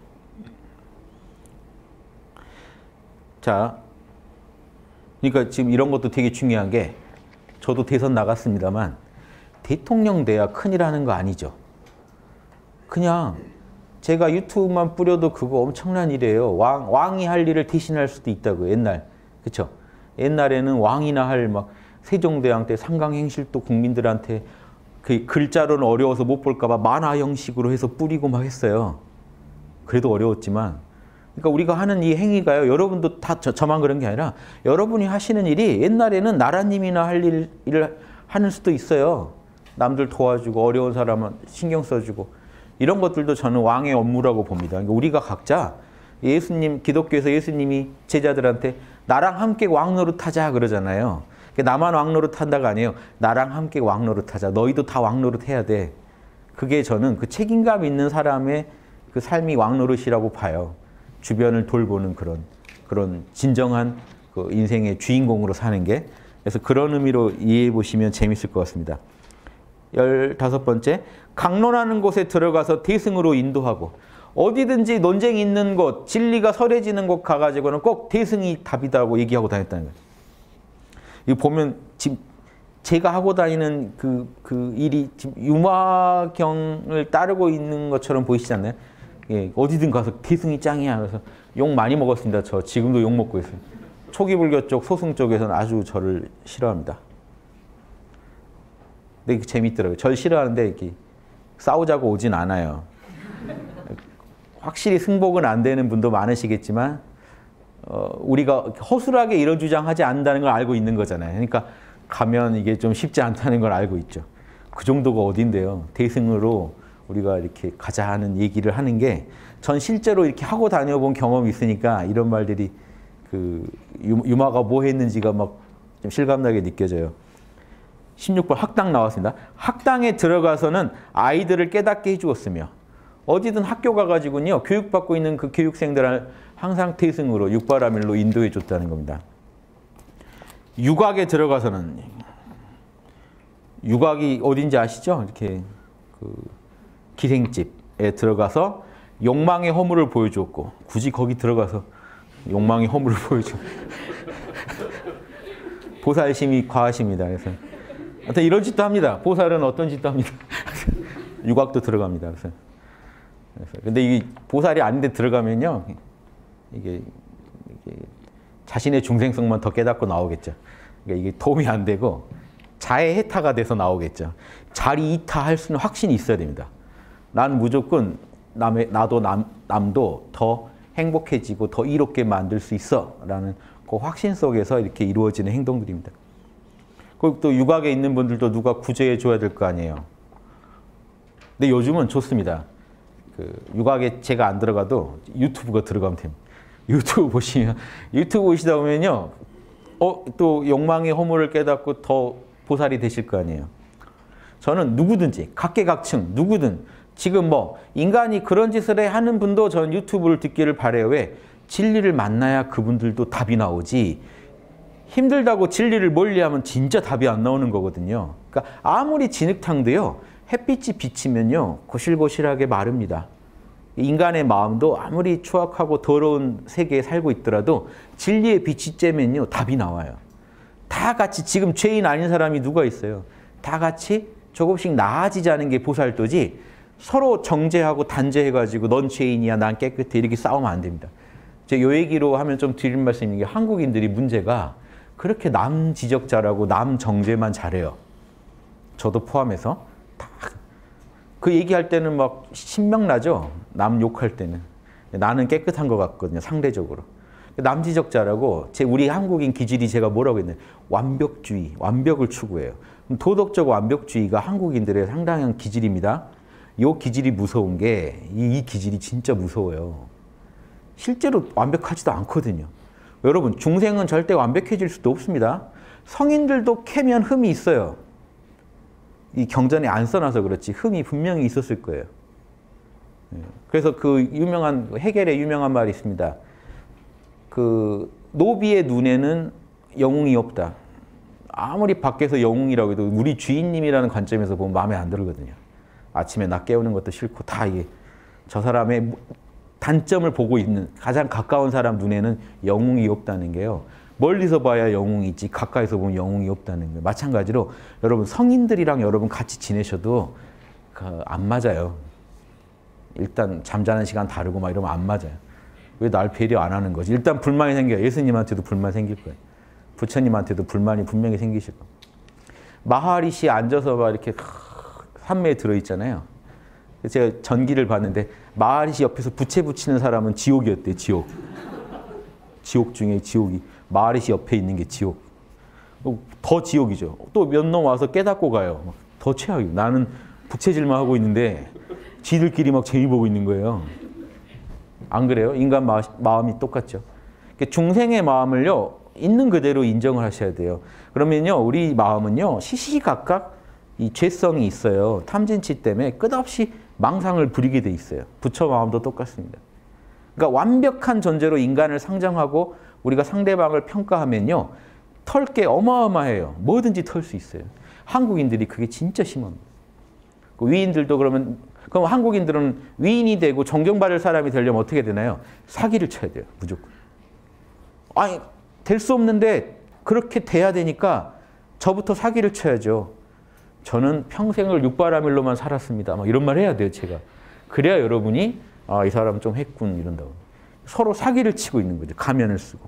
Speaker 1: 자, 그러니까 지금 이런 것도 되게 중요한 게, 저도 대선 나갔습니다만 대통령 돼야 큰일 하는 거 아니죠. 그냥 제가 유튜브만 뿌려도 그거 엄청난 일이에요. 왕, 왕이 할 일을 대신할 수도 있다고, 옛날. 그쵸? 옛날에는 왕이나 할 막 세종대왕 때 상강행실도 국민들한테 그 글자로는 어려워서 못 볼까 봐 만화 형식으로 해서 뿌리고 막 했어요. 그래도 어려웠지만. 그러니까 우리가 하는 이 행위가요, 여러분도 다 저, 저만 그런 게 아니라 여러분이 하시는 일이 옛날에는 나라님이나 할 일, 일을 하는 수도 있어요. 남들 도와주고 어려운 사람은 신경 써주고 이런 것들도 저는 왕의 업무라고 봅니다. 그러니까 우리가 각자 예수님, 기독교에서 예수님이 제자들한테 나랑 함께 왕 노릇하자 그러잖아요. 나만 왕 노릇한다가 아니에요. 나랑 함께 왕 노릇하자. 너희도 다 왕 노릇해야 돼. 그게 저는 그 책임감 있는 사람의 그 삶이 왕 노릇이라고 봐요. 주변을 돌보는 그런 그런 진정한 그 인생의 주인공으로 사는 게. 그래서 그런 의미로 이해해 보시면 재밌을 것 같습니다. 열다섯 번째, 강론하는 곳에 들어가서 대승으로 인도하고, 어디든지 논쟁이 있는 곳, 진리가 설해지는 곳 가가지고는 꼭 대승이 답이다고 얘기하고 다녔다는 거예요. 이거 보면 지금 제가 하고 다니는 그, 그 일이 지금 유마경을 따르고 있는 것처럼 보이시지 않나요? 예, 어디든 가서 대승이 짱이야. 그래서 욕 많이 먹었습니다. 저 지금도 욕 먹고 있어요. 초기 불교 쪽, 소승 쪽에서는 아주 저를 싫어합니다. 근데 이게 재밌더라고요. 저를 싫어하는데 이렇게 싸우자고 오진 않아요. 확실히 승복은 안 되는 분도 많으시겠지만 어, 우리가 허술하게 이런 주장하지 않는다는 걸 알고 있는 거잖아요. 그러니까 가면 이게 좀 쉽지 않다는 걸 알고 있죠. 그 정도가 어딘데요. 대승으로 우리가 이렇게 가자 하는 얘기를 하는 게, 전 실제로 이렇게 하고 다녀본 경험이 있으니까 이런 말들이 그 유마가 뭐 했는지가 막 좀 실감나게 느껴져요. 십육 번 학당 나왔습니다. 학당에 들어가서는 아이들을 깨닫게 해주었으며, 어디든 학교 가가지고요 교육받고 있는 그 교육생들을 항상 대승으로 육바라밀로 인도해 줬다는 겁니다. 유곽에 들어가서는 유곽이 어딘지 아시죠? 이렇게 그 기생집에 들어가서 욕망의 허물을 보여주었고 굳이 거기 들어가서 욕망의 허물을 보여줘. 보살심이 과하십니다. 그래서 하여튼 이런 짓도 합니다. 보살은 어떤 짓도 합니다. 유곽도 들어갑니다. 그래서, 그래서 근데 이 보살이 아닌데 들어가면요 이게, 이게 자신의 중생성만 더 깨닫고 나오겠죠. 그러니까 이게 도움이 안 되고 자해 해타가 돼서 나오겠죠. 자리 이타할 수는 확신이 있어야 됩니다. 난 무조건 남의, 나도 남, 남도 더 행복해지고 더 이롭게 만들 수 있어 라는 그 확신 속에서 이렇게 이루어지는 행동들입니다. 그리고 또 유곽에 있는 분들도 누가 구제해 줘야 될 거 아니에요. 근데 요즘은 좋습니다. 그 유곽에 제가 안 들어가도 유튜브가 들어가면 됩니다. 유튜브 보시면 유튜브 보시다 보면요, 어, 또 욕망의 허물을 깨닫고 더 보살이 되실 거 아니에요. 저는 누구든지 각계각층 누구든 지금 뭐 인간이 그런 짓을 해 하는 분도 전 유튜브를 듣기를 바래요. 왜? 진리를 만나야 그분들도 답이 나오지. 힘들다고 진리를 멀리하면 진짜 답이 안 나오는 거거든요. 그러니까 아무리 진흙탕도요, 햇빛이 비치면요 고실고실하게 마릅니다. 인간의 마음도 아무리 추악하고 더러운 세계에 살고 있더라도 진리의 빛이 쬐면요 답이 나와요. 다 같이 지금 죄인 아닌 사람이 누가 있어요? 다 같이 조금씩 나아지자는 게 보살도지 서로 정죄하고 단죄해가지고 넌 죄인이야 난 깨끗해 이렇게 싸우면 안 됩니다. 제가 요 얘기로 하면 좀 드릴 말씀이 있는 게 한국인들이 문제가 그렇게 남 지적자라고 남 정죄만 잘해요. 저도 포함해서 다 그 얘기할 때는 막 신명나죠. 남 욕할 때는. 나는 깨끗한 것 같거든요. 상대적으로. 남 지적자라고 제 우리 한국인 기질이 제가 뭐라고 했나요? 완벽주의, 완벽을 추구해요. 도덕적 완벽주의가 한국인들의 상당한 기질입니다. 이 기질이 무서운 게 이 기질이 진짜 무서워요. 실제로 완벽하지도 않거든요. 여러분 중생은 절대 완벽해질 수도 없습니다. 성인들도 캐면 흠이 있어요. 이 경전에 안 써놔서 그렇지 흠이 분명히 있었을 거예요. 그래서 그 유명한 해겔의 유명한 말이 있습니다. 그 노비의 눈에는 영웅이 없다. 아무리 밖에서 영웅이라고 해도 우리 주인님이라는 관점에서 보면 마음에 안 들거든요. 아침에 나 깨우는 것도 싫고 다 이게 저 사람의 단점을 보고 있는 가장 가까운 사람 눈에는 영웅이 없다는 게요. 멀리서 봐야 영웅이 있지 가까이서 보면 영웅이 없다는 거예요. 마찬가지로 여러분 성인들이랑 여러분 같이 지내셔도 그 안 맞아요. 일단 잠자는 시간 다르고 막 이러면 안 맞아요. 왜 날 배려 안 하는 거지? 일단 불만이 생겨요. 예수님한테도 불만 생길 거예요. 부처님한테도 불만이 분명히 생기실 거예요. 마하리시 앉아서 막 이렇게 산매에 들어있잖아요. 제가 전기를 봤는데 마하리시 옆에서 부채 붙이는 사람은 지옥이었대요. 지옥. 지옥 중에 지옥이. 마하리시 옆에 있는 게 지옥. 더 지옥이죠. 또 몇 놈 와서 깨닫고 가요. 더 최악이에요. 나는 부채질만 하고 있는데 지들끼리 막 재미 보고 있는 거예요. 안 그래요? 인간 마, 마음이 똑같죠. 중생의 마음을요 있는 그대로 인정을 하셔야 돼요. 그러면요 우리 마음은요 시시각각 이 죄성이 있어요. 탐진치 때문에 끝없이 망상을 부리게 돼 있어요. 부처 마음도 똑같습니다. 그러니까 완벽한 존재로 인간을 상정하고 우리가 상대방을 평가하면요 털 게 어마어마해요. 뭐든지 털 수 있어요. 한국인들이 그게 진짜 심합니다. 위인들도 그러면 그럼 한국인들은 위인이 되고 존경받을 사람이 되려면 어떻게 되나요? 사기를 쳐야 돼요. 무조건. 아니 될 수 없는데 그렇게 돼야 되니까 저부터 사기를 쳐야죠. 저는 평생을 육바라밀로만 살았습니다. 막 이런 말 해야 돼요. 제가. 그래야 여러분이 아, 이 사람 좀 했군 이런다고. 서로 사기를 치고 있는 거죠. 가면을 쓰고.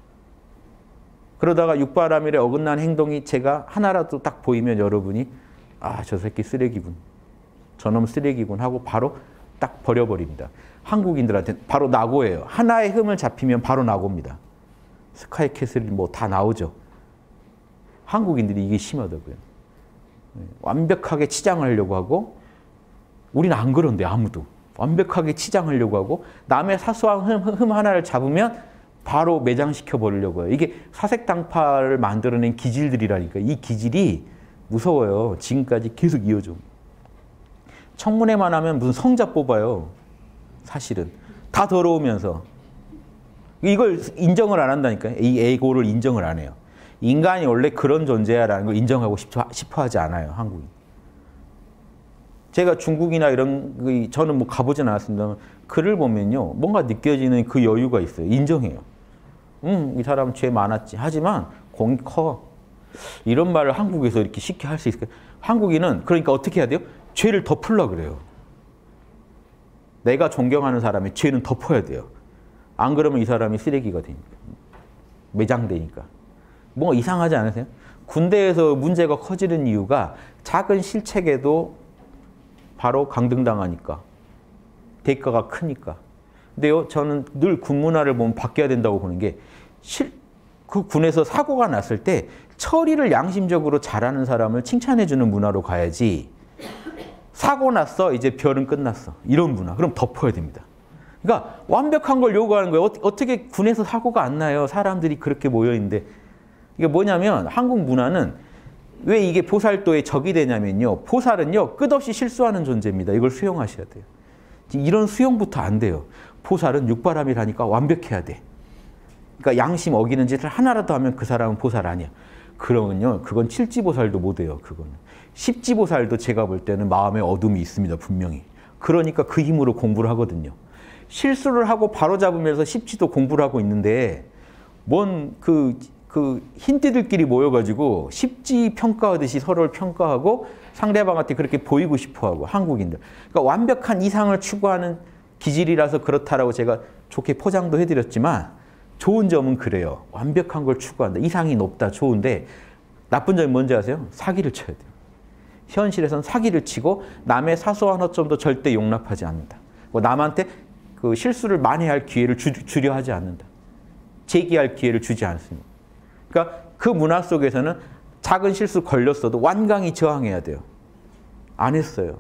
Speaker 1: 그러다가 육바라밀에 어긋난 행동이 제가 하나라도 딱 보이면 여러분이 아, 저 새끼 쓰레기군. 저놈 쓰레기군 하고 바로 딱 버려버립니다. 한국인들한테 바로 낙오예요. 하나의 흠을 잡히면 바로 낙오입니다. 스카이캐슬이 뭐 다 나오죠. 한국인들이 이게 심하다고요. 완벽하게 치장하려고 하고 우리는 안 그런데 아무도. 완벽하게 치장하려고 하고 남의 사소한 흠, 흠 하나를 잡으면 바로 매장시켜 버리려고 해요. 이게 사색당파를 만들어낸 기질들이라니까. 이 기질이 무서워요. 지금까지 계속 이어져. 청문회만 하면 무슨 성자 뽑아요. 사실은. 다 더러우면서. 이걸 인정을 안 한다니까요. 이 에고를 인정을 안 해요. 인간이 원래 그런 존재야라는 걸 인정하고 싶어, 싶어 하지 않아요, 한국이. 제가 중국이나 이런, 저는 뭐 가보진 않았습니다만, 글을 보면요, 뭔가 느껴지는 그 여유가 있어요. 인정해요. 음, 이 사람은 죄 많았지. 하지만 공이 커. 이런 말을 한국에서 이렇게 쉽게 할 수 있을까요? 한국인은 그러니까 어떻게 해야 돼요? 죄를 덮으려고 그래요. 내가 존경하는 사람의 죄는 덮어야 돼요. 안 그러면 이 사람이 쓰레기가 되니까. 매장되니까. 뭔가 이상하지 않으세요? 군대에서 문제가 커지는 이유가 작은 실책에도 바로 강등당하니까. 대가가 크니까. 근데요, 저는 늘 군 문화를 보면 바뀌어야 된다고 보는 게, 실, 그 군에서 사고가 났을 때 처리를 양심적으로 잘하는 사람을 칭찬해주는 문화로 가야지, 사고 났어, 이제 별은 끝났어. 이런 문화. 그럼 덮어야 됩니다. 그러니까 완벽한 걸 요구하는 거예요. 어떻게 군에서 사고가 안 나요? 사람들이 그렇게 모여있는데. 이게 뭐냐면 한국 문화는 왜 이게 보살도의 적이 되냐면요. 보살은요, 끝없이 실수하는 존재입니다. 이걸 수용하셔야 돼요. 이런 수용부터 안 돼요. 보살은 육바람이라니까 완벽해야 돼. 그러니까 양심 어기는 짓을 하나라도 하면 그 사람은 보살 아니야. 그러면요, 그건 칠지보살도 못 해요. 그거는. 십지보살도 제가 볼 때는 마음에 어둠이 있습니다. 분명히. 그러니까 그 힘으로 공부를 하거든요. 실수를 하고 바로잡으면서 십지도 공부를 하고 있는데 뭔 그 그 흰띠들끼리 모여가지고 십지 평가하듯이 서로를 평가하고 상대방한테 그렇게 보이고 싶어하고 한국인들. 그러니까 완벽한 이상을 추구하는 기질이라서 그렇다라고 제가 좋게 포장도 해드렸지만 좋은 점은 그래요. 완벽한 걸 추구한다. 이상이 높다. 좋은데 나쁜 점이 뭔지 아세요? 사기를 쳐야 돼요. 현실에서는 사기를 치고 남의 사소한 허점도 절대 용납하지 않는다. 남한테 그 실수를 만회할 기회를 주, 주려 하지 않는다. 제기할 기회를 주지 않습니다. 그러니까 그 문화 속에서는 작은 실수 걸렸어도 완강히 저항해야 돼요. 안 했어요.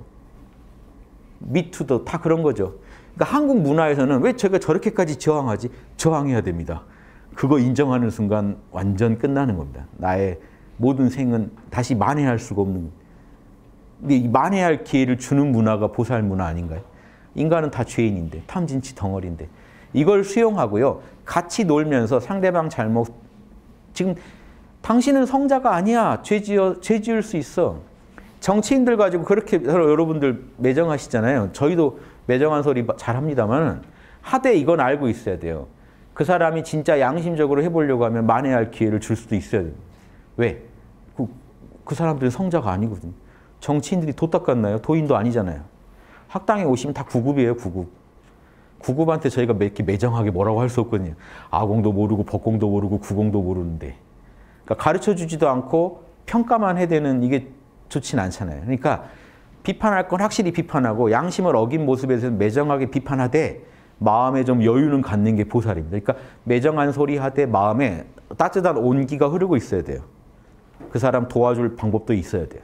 Speaker 1: 미투도 다 그런 거죠. 그러니까 한국 문화에서는 왜 제가 저렇게까지 저항하지? 저항해야 됩니다. 그거 인정하는 순간 완전 끝나는 겁니다. 나의 모든 생은 다시 만회할 수가 없는 겁니다. 근데 이 만회할 기회를 주는 문화가 보살 문화 아닌가요? 인간은 다 죄인인데, 탐진치 덩어리인데. 이걸 수용하고요. 같이 놀면서 상대방 잘못, 지금 당신은 성자가 아니야. 죄 지어, 죄 지을 수 있어. 정치인들 가지고 그렇게 여러분들 매정하시잖아요. 저희도 매정한 소리 잘합니다만 하되 이건 알고 있어야 돼요. 그 사람이 진짜 양심적으로 해보려고 하면 만회할 기회를 줄 수도 있어야 돼요. 왜? 그, 그 사람들은 성자가 아니거든요. 정치인들이 도 닦았나요? 도인도 아니잖아요. 학당에 오시면 다 구급이에요, 구급. 구급한테 저희가 이렇게 매정하게 뭐라고 할 수 없거든요. 아공도 모르고 법공도 모르고 구공도 모르는데. 그러니까 가르쳐주지도 않고 평가만 해대는 이게 좋진 않잖아요. 그러니까 비판할 건 확실히 비판하고 양심을 어긴 모습에서 매정하게 비판하되 마음에 좀 여유는 갖는 게 보살입니다. 그러니까 매정한 소리 하되 마음에 따뜻한 온기가 흐르고 있어야 돼요. 그 사람 도와줄 방법도 있어야 돼요.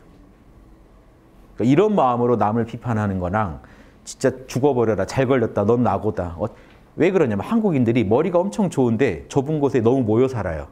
Speaker 1: 그러니까 이런 마음으로 남을 비판하는 거랑 진짜 죽어버려라, 잘 걸렸다, 넌 나고다. 어, 왜 그러냐면 한국인들이 머리가 엄청 좋은데 좁은 곳에 너무 모여 살아요.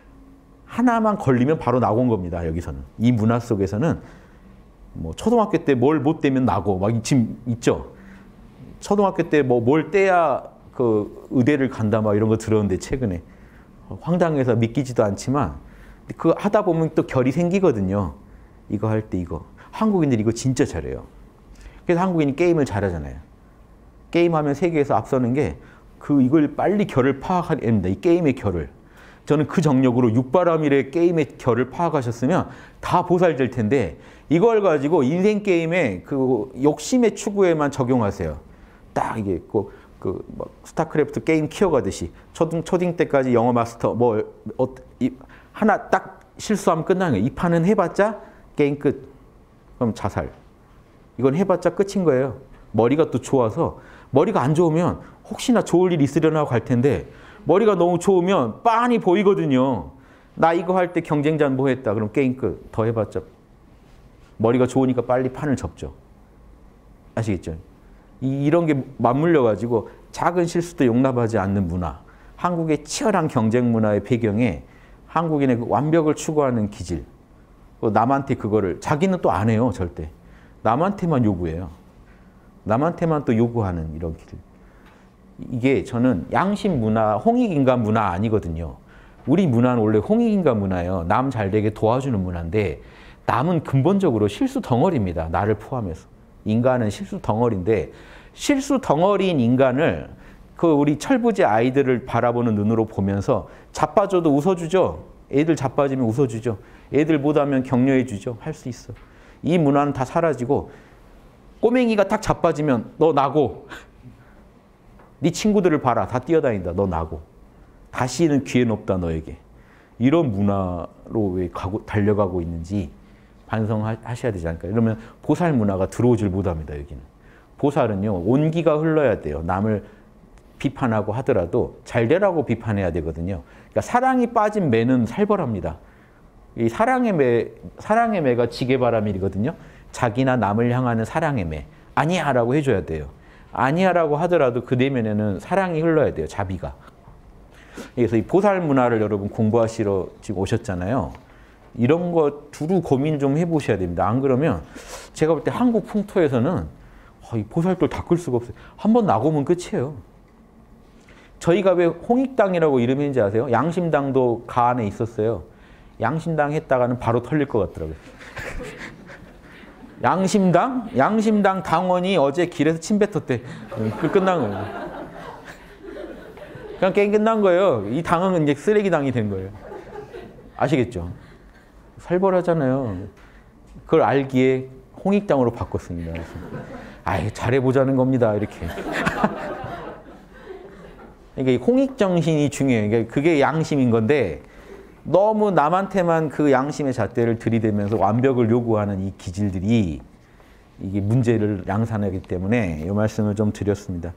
Speaker 1: 하나만 걸리면 바로 낙온 겁니다. 여기서는. 이 문화 속에서는 뭐 초등학교 때 뭘 못 떼면 낙오 막 지금 있죠. 초등학교 때 뭐 뭘 떼야 그 의대를 간다 막 이런 거 들었는데 최근에 황당해서 믿기지도 않지만 그 하다 보면 또 결이 생기거든요. 이거 할 때 이거. 한국인들이 이거 진짜 잘해요. 그래서 한국인이 게임을 잘하잖아요. 게임하면 세계에서 앞서는 게 그 이걸 빨리 결을 파악해야 됩니다. 이 게임의 결을. 저는 그 정력으로 육바람일의 게임의 결을 파악하셨으면 다 보살될 텐데 이걸 가지고 인생 게임에 그 욕심의 추구에만 적용하세요. 딱 이게 그, 그 뭐 스타크래프트 게임 키워가듯이 초등 초딩 때까지 영어 마스터 뭐 어, 이, 하나 딱 실수하면 끝나는 거예요. 이 판은 해봤자 게임 끝. 그럼 자살. 이건 해봤자 끝인 거예요. 머리가 또 좋아서 머리가 안 좋으면 혹시나 좋을 일 있으려나 갈 텐데 머리가 너무 좋으면 빤히 보이거든요. 나 이거 할 때 경쟁자는 뭐 했다. 그럼 게임 끝. 더 해봤자. 머리가 좋으니까 빨리 판을 접죠. 아시겠죠? 이, 이런 게 맞물려가지고 작은 실수도 용납하지 않는 문화. 한국의 치열한 경쟁 문화의 배경에 한국인의 그 완벽을 추구하는 기질. 남한테 그거를 자기는 또 안 해요. 절대. 남한테만 요구해요. 남한테만 또 요구하는 이런 길. 이게 저는 양심 문화, 홍익인간 문화 아니거든요. 우리 문화는 원래 홍익인가 문화예요. 남 잘되게 도와주는 문화인데 남은 근본적으로 실수 덩어리입니다. 나를 포함해서. 인간은 실수 덩어리인데 실수 덩어리인 인간을 그 우리 철부지 아이들을 바라보는 눈으로 보면서 자빠져도 웃어주죠. 애들 자빠지면 웃어주죠. 애들 못하면 격려해주죠. 할 수 있어. 이 문화는 다 사라지고 꼬맹이가 딱 자빠지면 너 나고 네 친구들을 봐라. 다 뛰어다닌다. 너 나고. 다시는 기회는 없다 너에게. 이런 문화로 왜 가고, 달려가고 있는지 반성하셔야 되지 않을까. 이러면 보살 문화가 들어오질 못합니다. 여기는. 보살은요. 온기가 흘러야 돼요. 남을 비판하고 하더라도 잘 되라고 비판해야 되거든요. 그러니까 사랑이 빠진 매는 살벌합니다. 이 사랑의 매, 사랑의 매가 지게바람이거든요. 자기나 남을 향하는 사랑의 매. 아니야 라고 해줘야 돼요. 아니야 라고 하더라도 그 내면에는 사랑이 흘러야 돼요. 자비가. 그래서 이 보살 문화를 여러분 공부하시러 지금 오셨잖아요. 이런 거 두루 고민 좀 해보셔야 됩니다. 안 그러면 제가 볼 때 한국 풍토에서는 어, 이 보살들 닦을 수가 없어요. 한번 나고면 끝이에요. 저희가 왜 홍익당이라고 이름인지 아세요? 양심당도 가 안에 있었어요. 양심당 했다가는 바로 털릴 것 같더라고요. 양심당? 양심당 당원이 어제 길에서 침 뱉었대. 그 끝난 거예요. 그냥 게임 끝난 거예요. 이 당은 이제 쓰레기당이 된 거예요. 아시겠죠? 살벌하잖아요. 그걸 알기에 홍익당으로 바꿨습니다. 아이, 잘해보자는 겁니다. 이렇게. 그러니까 이 홍익 정신이 중요해요. 그러니까 그게 양심인 건데 너무 남한테만 그 양심의 잣대를 들이대면서 완벽을 요구하는 이 기질들이 이게 문제를 양산하기 때문에 이 말씀을 좀 드렸습니다.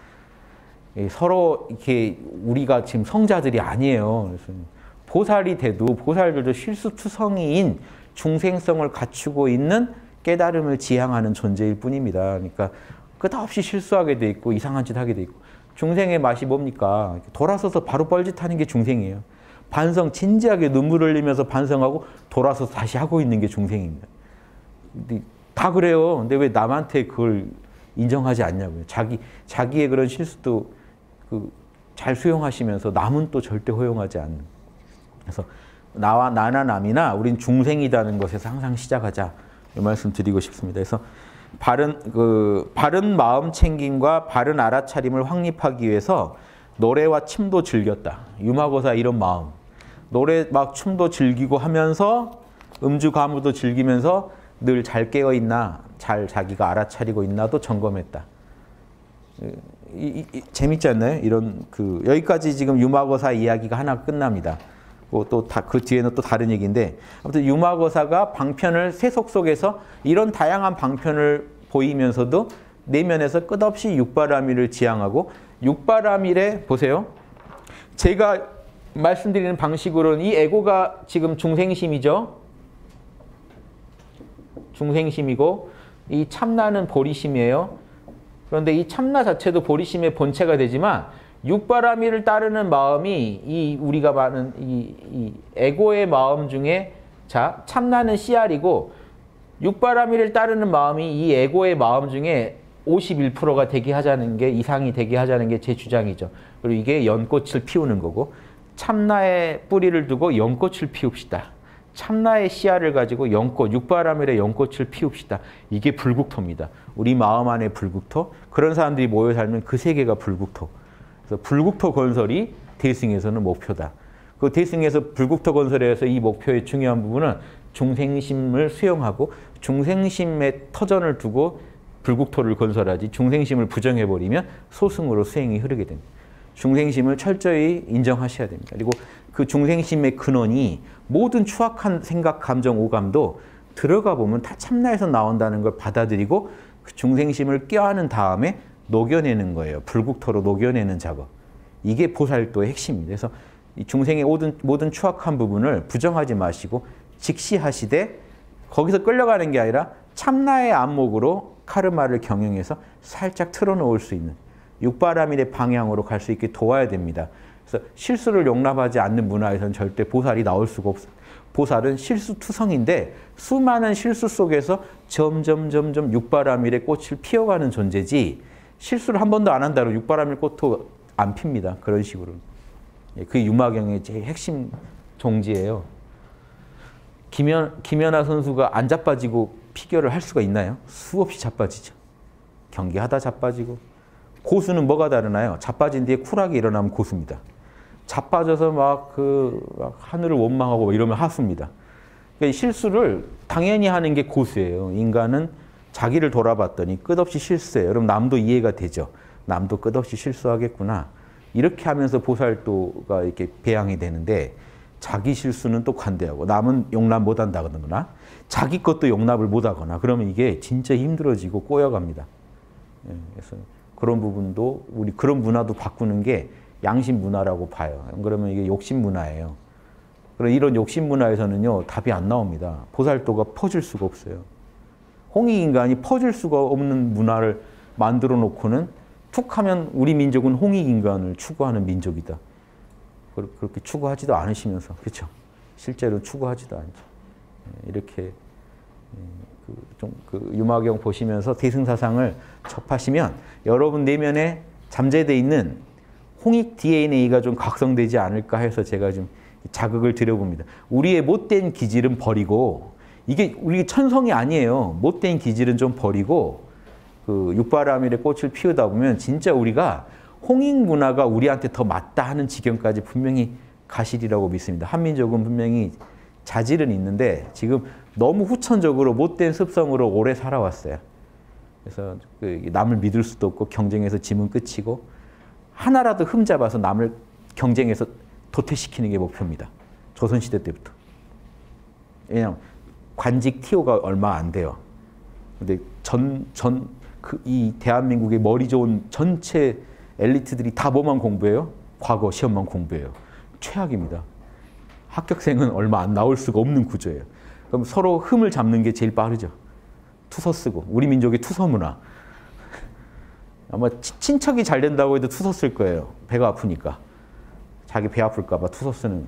Speaker 1: 서로 이렇게 우리가 지금 성자들이 아니에요. 그래서 보살이 돼도 보살들도 실수투성이인 중생성을 갖추고 있는 깨달음을 지향하는 존재일 뿐입니다. 그러니까 끝없이 실수하게 돼 있고 이상한 짓 하게 돼 있고 중생의 맛이 뭡니까? 돌아서서 바로 뻘짓하는 게 중생이에요. 반성, 진지하게 눈물을 흘리면서 반성하고 돌아서서 다시 하고 있는 게 중생입니다. 근데 다 그래요. 근데 왜 남한테 그걸 인정하지 않냐고요. 자기, 자기의 그런 실수도 그 잘 수용하시면서 남은 또 절대 허용하지 않는. 그래서 나와 나나 남이나 우린 중생이라는 것에서 항상 시작하자. 이 말씀 드리고 싶습니다. 그래서 바른, 그, 바른 마음 챙김과 바른 알아차림을 확립하기 위해서 노래와 춤도 즐겼다. 유마고사 이런 마음. 노래 막 춤도 즐기고 하면서 음주 가무도 즐기면서 늘 잘 깨어 있나, 잘 자기가 알아차리고 있나도 점검했다. 이, 이, 재밌지 않나요? 이런 그 여기까지 지금 유마고사 이야기가 하나 끝납니다. 또 그 뒤에는 또 다른 얘기인데 아무튼 유마고사가 방편을 세속 속에서 이런 다양한 방편을 보이면서도 내면에서 끝없이 육바라밀을 지향하고 육바라밀에 보세요. 제가 말씀드리는 방식으로는 이 에고가 지금 중생심이죠. 중생심이고 이 참나는 보리심이에요. 그런데 이 참나 자체도 보리심의 본체가 되지만 육바라밀을 따르는 마음이 이 우리가 말하는 이, 이 에고의 마음 중에 자 참나는 씨알이고 육바라밀을 따르는 마음이 이 에고의 마음 중에 오십일 퍼센트가 되게 하자는 게 이상이 되게 하자는 게 제 주장이죠. 그리고 이게 연꽃을 피우는 거고 참나의 뿌리를 두고 연꽃을 피웁시다. 참나의 씨알을 가지고 연꽃, 육바라밀의 연꽃을 피웁시다. 이게 불국토입니다. 우리 마음 안에 불국토. 그런 사람들이 모여 살면 그 세계가 불국토. 그래서 불국토 건설이 대승에서는 목표다. 그 대승에서 불국토 건설에서 이 목표의 중요한 부분은 중생심을 수용하고 중생심의 터전을 두고 불국토를 건설하지 중생심을 부정해버리면 소승으로 수행이 흐르게 됩니다. 중생심을 철저히 인정하셔야 됩니다. 그리고 그 중생심의 근원이 모든 추악한 생각, 감정, 오감도 들어가 보면 다 참나에서 나온다는 걸 받아들이고 그 중생심을 껴안은 다음에 녹여내는 거예요. 불국토로 녹여내는 작업. 이게 보살도의 핵심입니다. 그래서 이 중생의 모든, 모든 추악한 부분을 부정하지 마시고 직시하시되 거기서 끌려가는 게 아니라 참나의 안목으로 카르마를 경영해서 살짝 틀어놓을 수 있는 육바라밀의 방향으로 갈 수 있게 도와야 됩니다. 그래서 실수를 용납하지 않는 문화에서는 절대 보살이 나올 수가 없어요. 보살은 실수투성인데 수많은 실수 속에서 점점 점점 육바라밀의 꽃을 피워가는 존재지 실수를 한 번도 안 한다고 육바라밀 꽃도 안 핍니다. 그런 식으로. 그게 유마경의 제일 핵심 종지예요. 김연, 김연아 선수가 안 자빠지고 피겨를 할 수가 있나요? 수없이 자빠지죠. 경기하다 자빠지고. 고수는 뭐가 다르나요? 자빠진 뒤에 쿨하게 일어나면 고수입니다. 자빠져서 막 그 하늘을 원망하고 이러면 하수입니다. 그러니까 실수를 당연히 하는 게 고수예요. 인간은 자기를 돌아봤더니 끝없이 실수해요. 그럼 남도 이해가 되죠. 남도 끝없이 실수하겠구나. 이렇게 하면서 보살도가 이렇게 배양이 되는데 자기 실수는 또 관대하고 남은 용납 못한다거나 자기 것도 용납을 못하거나 그러면 이게 진짜 힘들어지고 꼬여갑니다. 그래서 그런 부분도 우리 그런 문화도 바꾸는 게 양심 문화라고 봐요. 그러면 이게 욕심 문화예요. 그런 이런 욕심 문화에서는요 답이 안 나옵니다. 보살도가 퍼질 수가 없어요. 홍익인간이 퍼질 수가 없는 문화를 만들어 놓고는 툭하면 우리 민족은 홍익인간을 추구하는 민족이다. 그렇게 추구하지도 않으시면서 그렇죠. 실제로 추구하지도 않죠. 이렇게 좀 그 유마경 보시면서 대승사상을 접하시면 여러분 내면에 잠재되어 있는 홍익 디엔에이가 좀 각성되지 않을까 해서 제가 좀 자극을 드려봅니다. 우리의 못된 기질은 버리고 이게 우리 천성이 아니에요. 못된 기질은 좀 버리고 그 육바라밀의 꽃을 피우다 보면 진짜 우리가 홍익 문화가 우리한테 더 맞다 하는 지경까지 분명히 가시리라고 믿습니다. 한민족은 분명히 자질은 있는데 지금 너무 후천적으로 못된 습성으로 오래 살아왔어요. 그래서 그 남을 믿을 수도 없고 경쟁에서 지면 끝이고 하나라도 흠잡아서 남을 경쟁에서 도태시키는 게 목표입니다. 조선시대 때부터. 왜냐하면 관직 티오가 얼마 안 돼요. 근데 전, 전, 그, 이 대한민국의 머리 좋은 전체 엘리트들이 다 뭐만 공부해요? 과거 시험만 공부해요. 최악입니다. 합격생은 얼마 안 나올 수가 없는 구조예요. 그럼 서로 흠을 잡는 게 제일 빠르죠. 투서 쓰고. 우리 민족의 투서 문화. 아마 친척이 잘 된다고 해도 투서 쓸 거예요. 배가 아프니까. 자기 배 아플까 봐 투서 쓰는.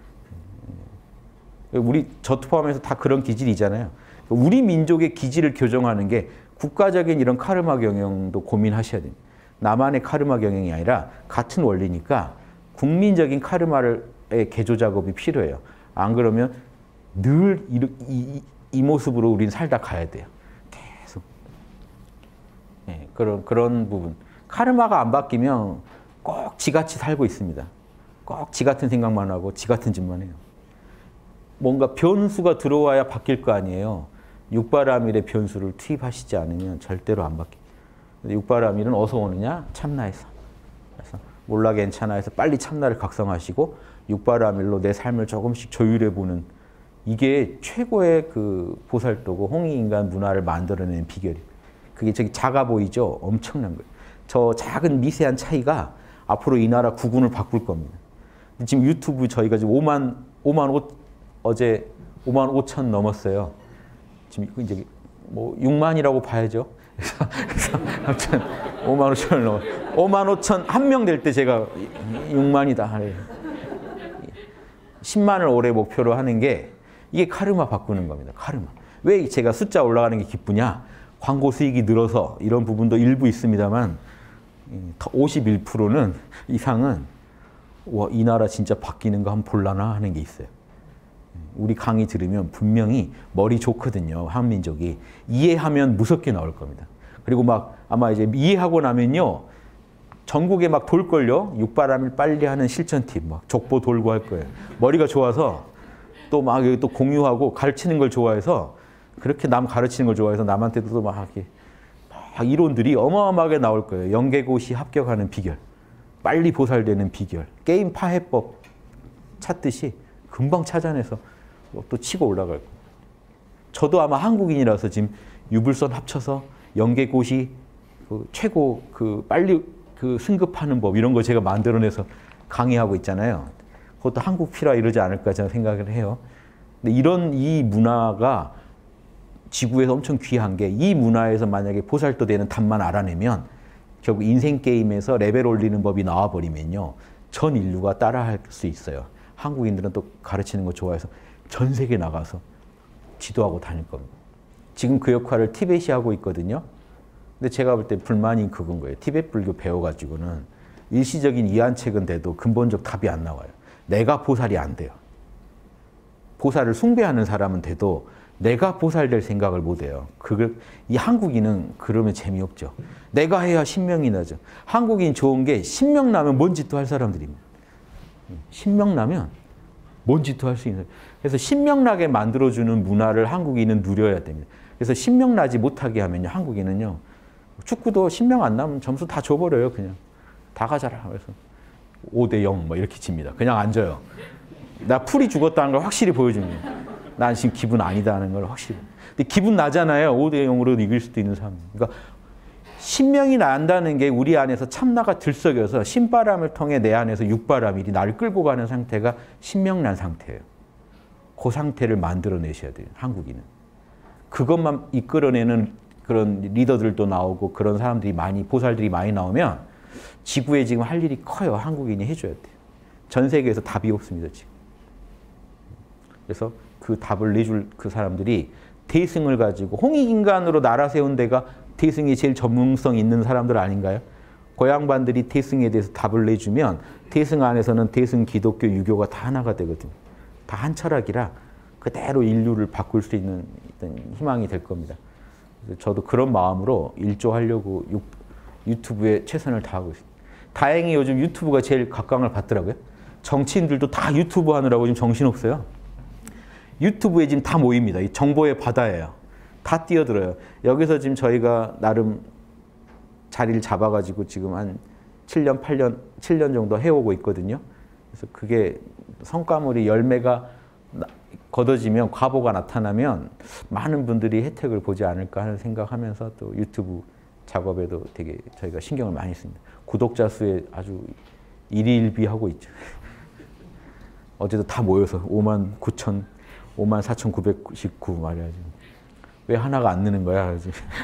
Speaker 1: 우리 저 포함해서 다 그런 기질이잖아요. 우리 민족의 기질을 교정하는 게 국가적인 이런 카르마 경영도 고민하셔야 됩니다. 나만의 카르마 경영이 아니라 같은 원리니까 국민적인 카르마의 개조 작업이 필요해요. 안 그러면 늘 이, 이, 이 모습으로 우리는 살다 가야 돼요. 계속. 네, 그런, 그런 부분. 카르마가 안 바뀌면 꼭 지같이 살고 있습니다. 꼭 지 같은 생각만 하고 지 같은 짓만 해요. 뭔가 변수가 들어와야 바뀔 거 아니에요. 육바라밀의 변수를 투입하시지 않으면 절대로 안 바뀌어요. 육바라밀은 어디서 오느냐? 참나에서. 그래서 몰라 괜찮아 해서 빨리 참나를 각성하시고 육바라밀로 내 삶을 조금씩 조율해보는 이게 최고의 그 보살도고 홍익인간 문화를 만들어내는 비결이에요. 그게 저기 작아 보이죠? 엄청난 거예요. 저 작은 미세한 차이가 앞으로 이 나라 국운을 바꿀 겁니다. 지금 유튜브 저희가 지금 오만, 오만 오, 어제 오만 오천 넘었어요. 지금 이제 뭐 육만이라고 봐야죠. 그래서, 그래서 아무튼 오만 오천을 넘어. 오만 오천 한 명 될 때 제가 육만이다. 십만을 올해 목표로 하는 게 이게 카르마 바꾸는 겁니다. 카르마. 왜 제가 숫자 올라가는 게 기쁘냐? 광고 수익이 늘어서 이런 부분도 일부 있습니다만 오십일 퍼센트는 이상은 와, 이 나라 진짜 바뀌는 거 한번 볼라나 하는 게 있어요. 우리 강의 들으면 분명히 머리 좋거든요. 한민족이. 이해하면 무섭게 나올 겁니다. 그리고 막 아마 이제 이해하고 나면요. 전국에 막 돌걸요. 육바라밀 빨리 하는 실천 팁. 막 족보 돌고 할 거예요. 머리가 좋아서 또 막 또 공유하고 가르치는 걸 좋아해서 그렇게 남 가르치는 걸 좋아해서 남한테도 막 이렇게 막 이론들이 어마어마하게 나올 거예요. 영계고시 합격하는 비결. 빨리 보살되는 비결. 게임 파해법 찾듯이 금방 찾아내서 또 치고 올라갈 거예요. 저도 아마 한국인이라서 지금 유불선 합쳐서 영계고시 그 최고 그 빨리 그 승급하는 법 이런 거 제가 만들어내서 강의하고 있잖아요. 그것도 한국 필화 이러지 않을까 저는 생각을 해요. 근데 이런 이 문화가 지구에서 엄청 귀한 게 이 문화에서 만약에 보살도 되는 답만 알아내면 결국 인생 게임에서 레벨 올리는 법이 나와버리면요. 전 인류가 따라할 수 있어요. 한국인들은 또 가르치는 거 좋아해서 전 세계 나가서 지도하고 다닐 겁니다. 지금 그 역할을 티벳이 하고 있거든요. 근데 제가 볼 때 불만이 그건 거예요. 티벳 불교 배워가지고는 일시적인 이완책은 돼도 근본적 답이 안 나와요. 내가 보살이 안 돼요. 보살을 숭배하는 사람은 돼도 내가 보살 될 생각을 못 해요. 그걸, 이 한국인은 그러면 재미없죠. 내가 해야 신명이 나죠. 한국인 좋은 게 신명 나면 뭔 짓도 할 사람들입니다. 신명 나면 뭔 짓도 할 수 있는. 그래서 신명나게 만들어주는 문화를 한국인은 누려야 됩니다. 그래서 신명나지 못하게 하면요, 한국인은요, 축구도 신명 안 나면 점수 다 줘버려요, 그냥. 다 가져라. 그래서 오 대 영 뭐 이렇게 칩니다. 그냥 앉아요. 나 풀이 죽었다는 걸 확실히 보여줍니다. 난 지금 기분 아니다 하는 걸 확실히. 근데 기분 나잖아요. 오 대 영으로 이길 수도 있는 사람. 그러니까 신명이 난다는 게 우리 안에서 참나가 들썩여서 신바람을 통해 내 안에서 육바람이 나를 끌고 가는 상태가 신명난 상태예요. 그 상태를 만들어내셔야 돼요. 한국인은. 그것만 이끌어내는 그런 리더들도 나오고 그런 사람들이 많이, 보살들이 많이 나오면 지구에 지금 할 일이 커요. 한국인이 해줘야 돼요. 전 세계에서 답이 없습니다, 지금. 그래서 그 답을 내줄 그 사람들이 대승을 가지고 홍익인간으로 나라 세운 데가 대승이 제일 전문성 있는 사람들 아닌가요? 고향반들이 대승에 대해서 답을 내주면 대승 안에서는 대승, 기독교, 유교가 다 하나가 되거든요. 다 한 철학이라 그대로 인류를 바꿀 수 있는 희망이 될 겁니다. 그래서 저도 그런 마음으로 일조하려고 유, 유튜브에 최선을 다하고 있습니다. 다행히 요즘 유튜브가 제일 각광을 받더라고요. 정치인들도 다 유튜브 하느라고 지금 정신없어요. 유튜브에 지금 다 모입니다. 이 정보의 바다예요. 다 뛰어들어요. 여기서 지금 저희가 나름 자리를 잡아가지고 지금 한 칠 년, 팔 년, 칠 년 정도 해오고 있거든요. 그래서 그게 성과물이 열매가 거둬지면, 과보가 나타나면 많은 분들이 혜택을 보지 않을까 하는 생각하면서 또 유튜브 작업에도 되게 저희가 신경을 많이 씁니다. 구독자 수에 아주 일희일비하고 있죠. 어제도 다 모여서 오만 구천, 오만 사천구백구십구 말이야. 왜 하나가 안 느는 거야?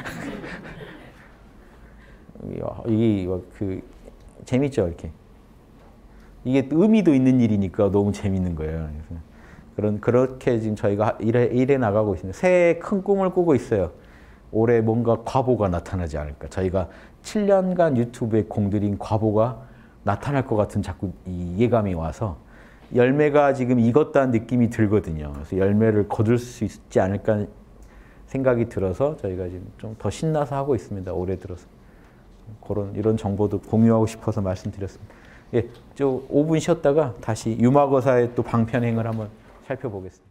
Speaker 1: 이게 그 재밌죠, 이렇게. 이게 의미도 있는 일이니까 너무 재밌는 거예요. 그래서 그런 그렇게 지금 저희가 일해, 일해 나가고 있습니다. 새해 큰 꿈을 꾸고 있어요. 올해 뭔가 과보가 나타나지 않을까. 저희가 칠 년간 유튜브에 공들인 과보가 나타날 것 같은 자꾸 이 예감이 와서 열매가 지금 익었다는 느낌이 들거든요. 그래서 열매를 거둘 수 있지 않을까 생각이 들어서 저희가 지금 좀 더 신나서 하고 있습니다. 올해 들어서. 그런 이런 정보도 공유하고 싶어서 말씀드렸습니다. 예, 저 오 분 쉬었다가 다시 유마거사의 또 방편행을 한번 살펴보겠습니다.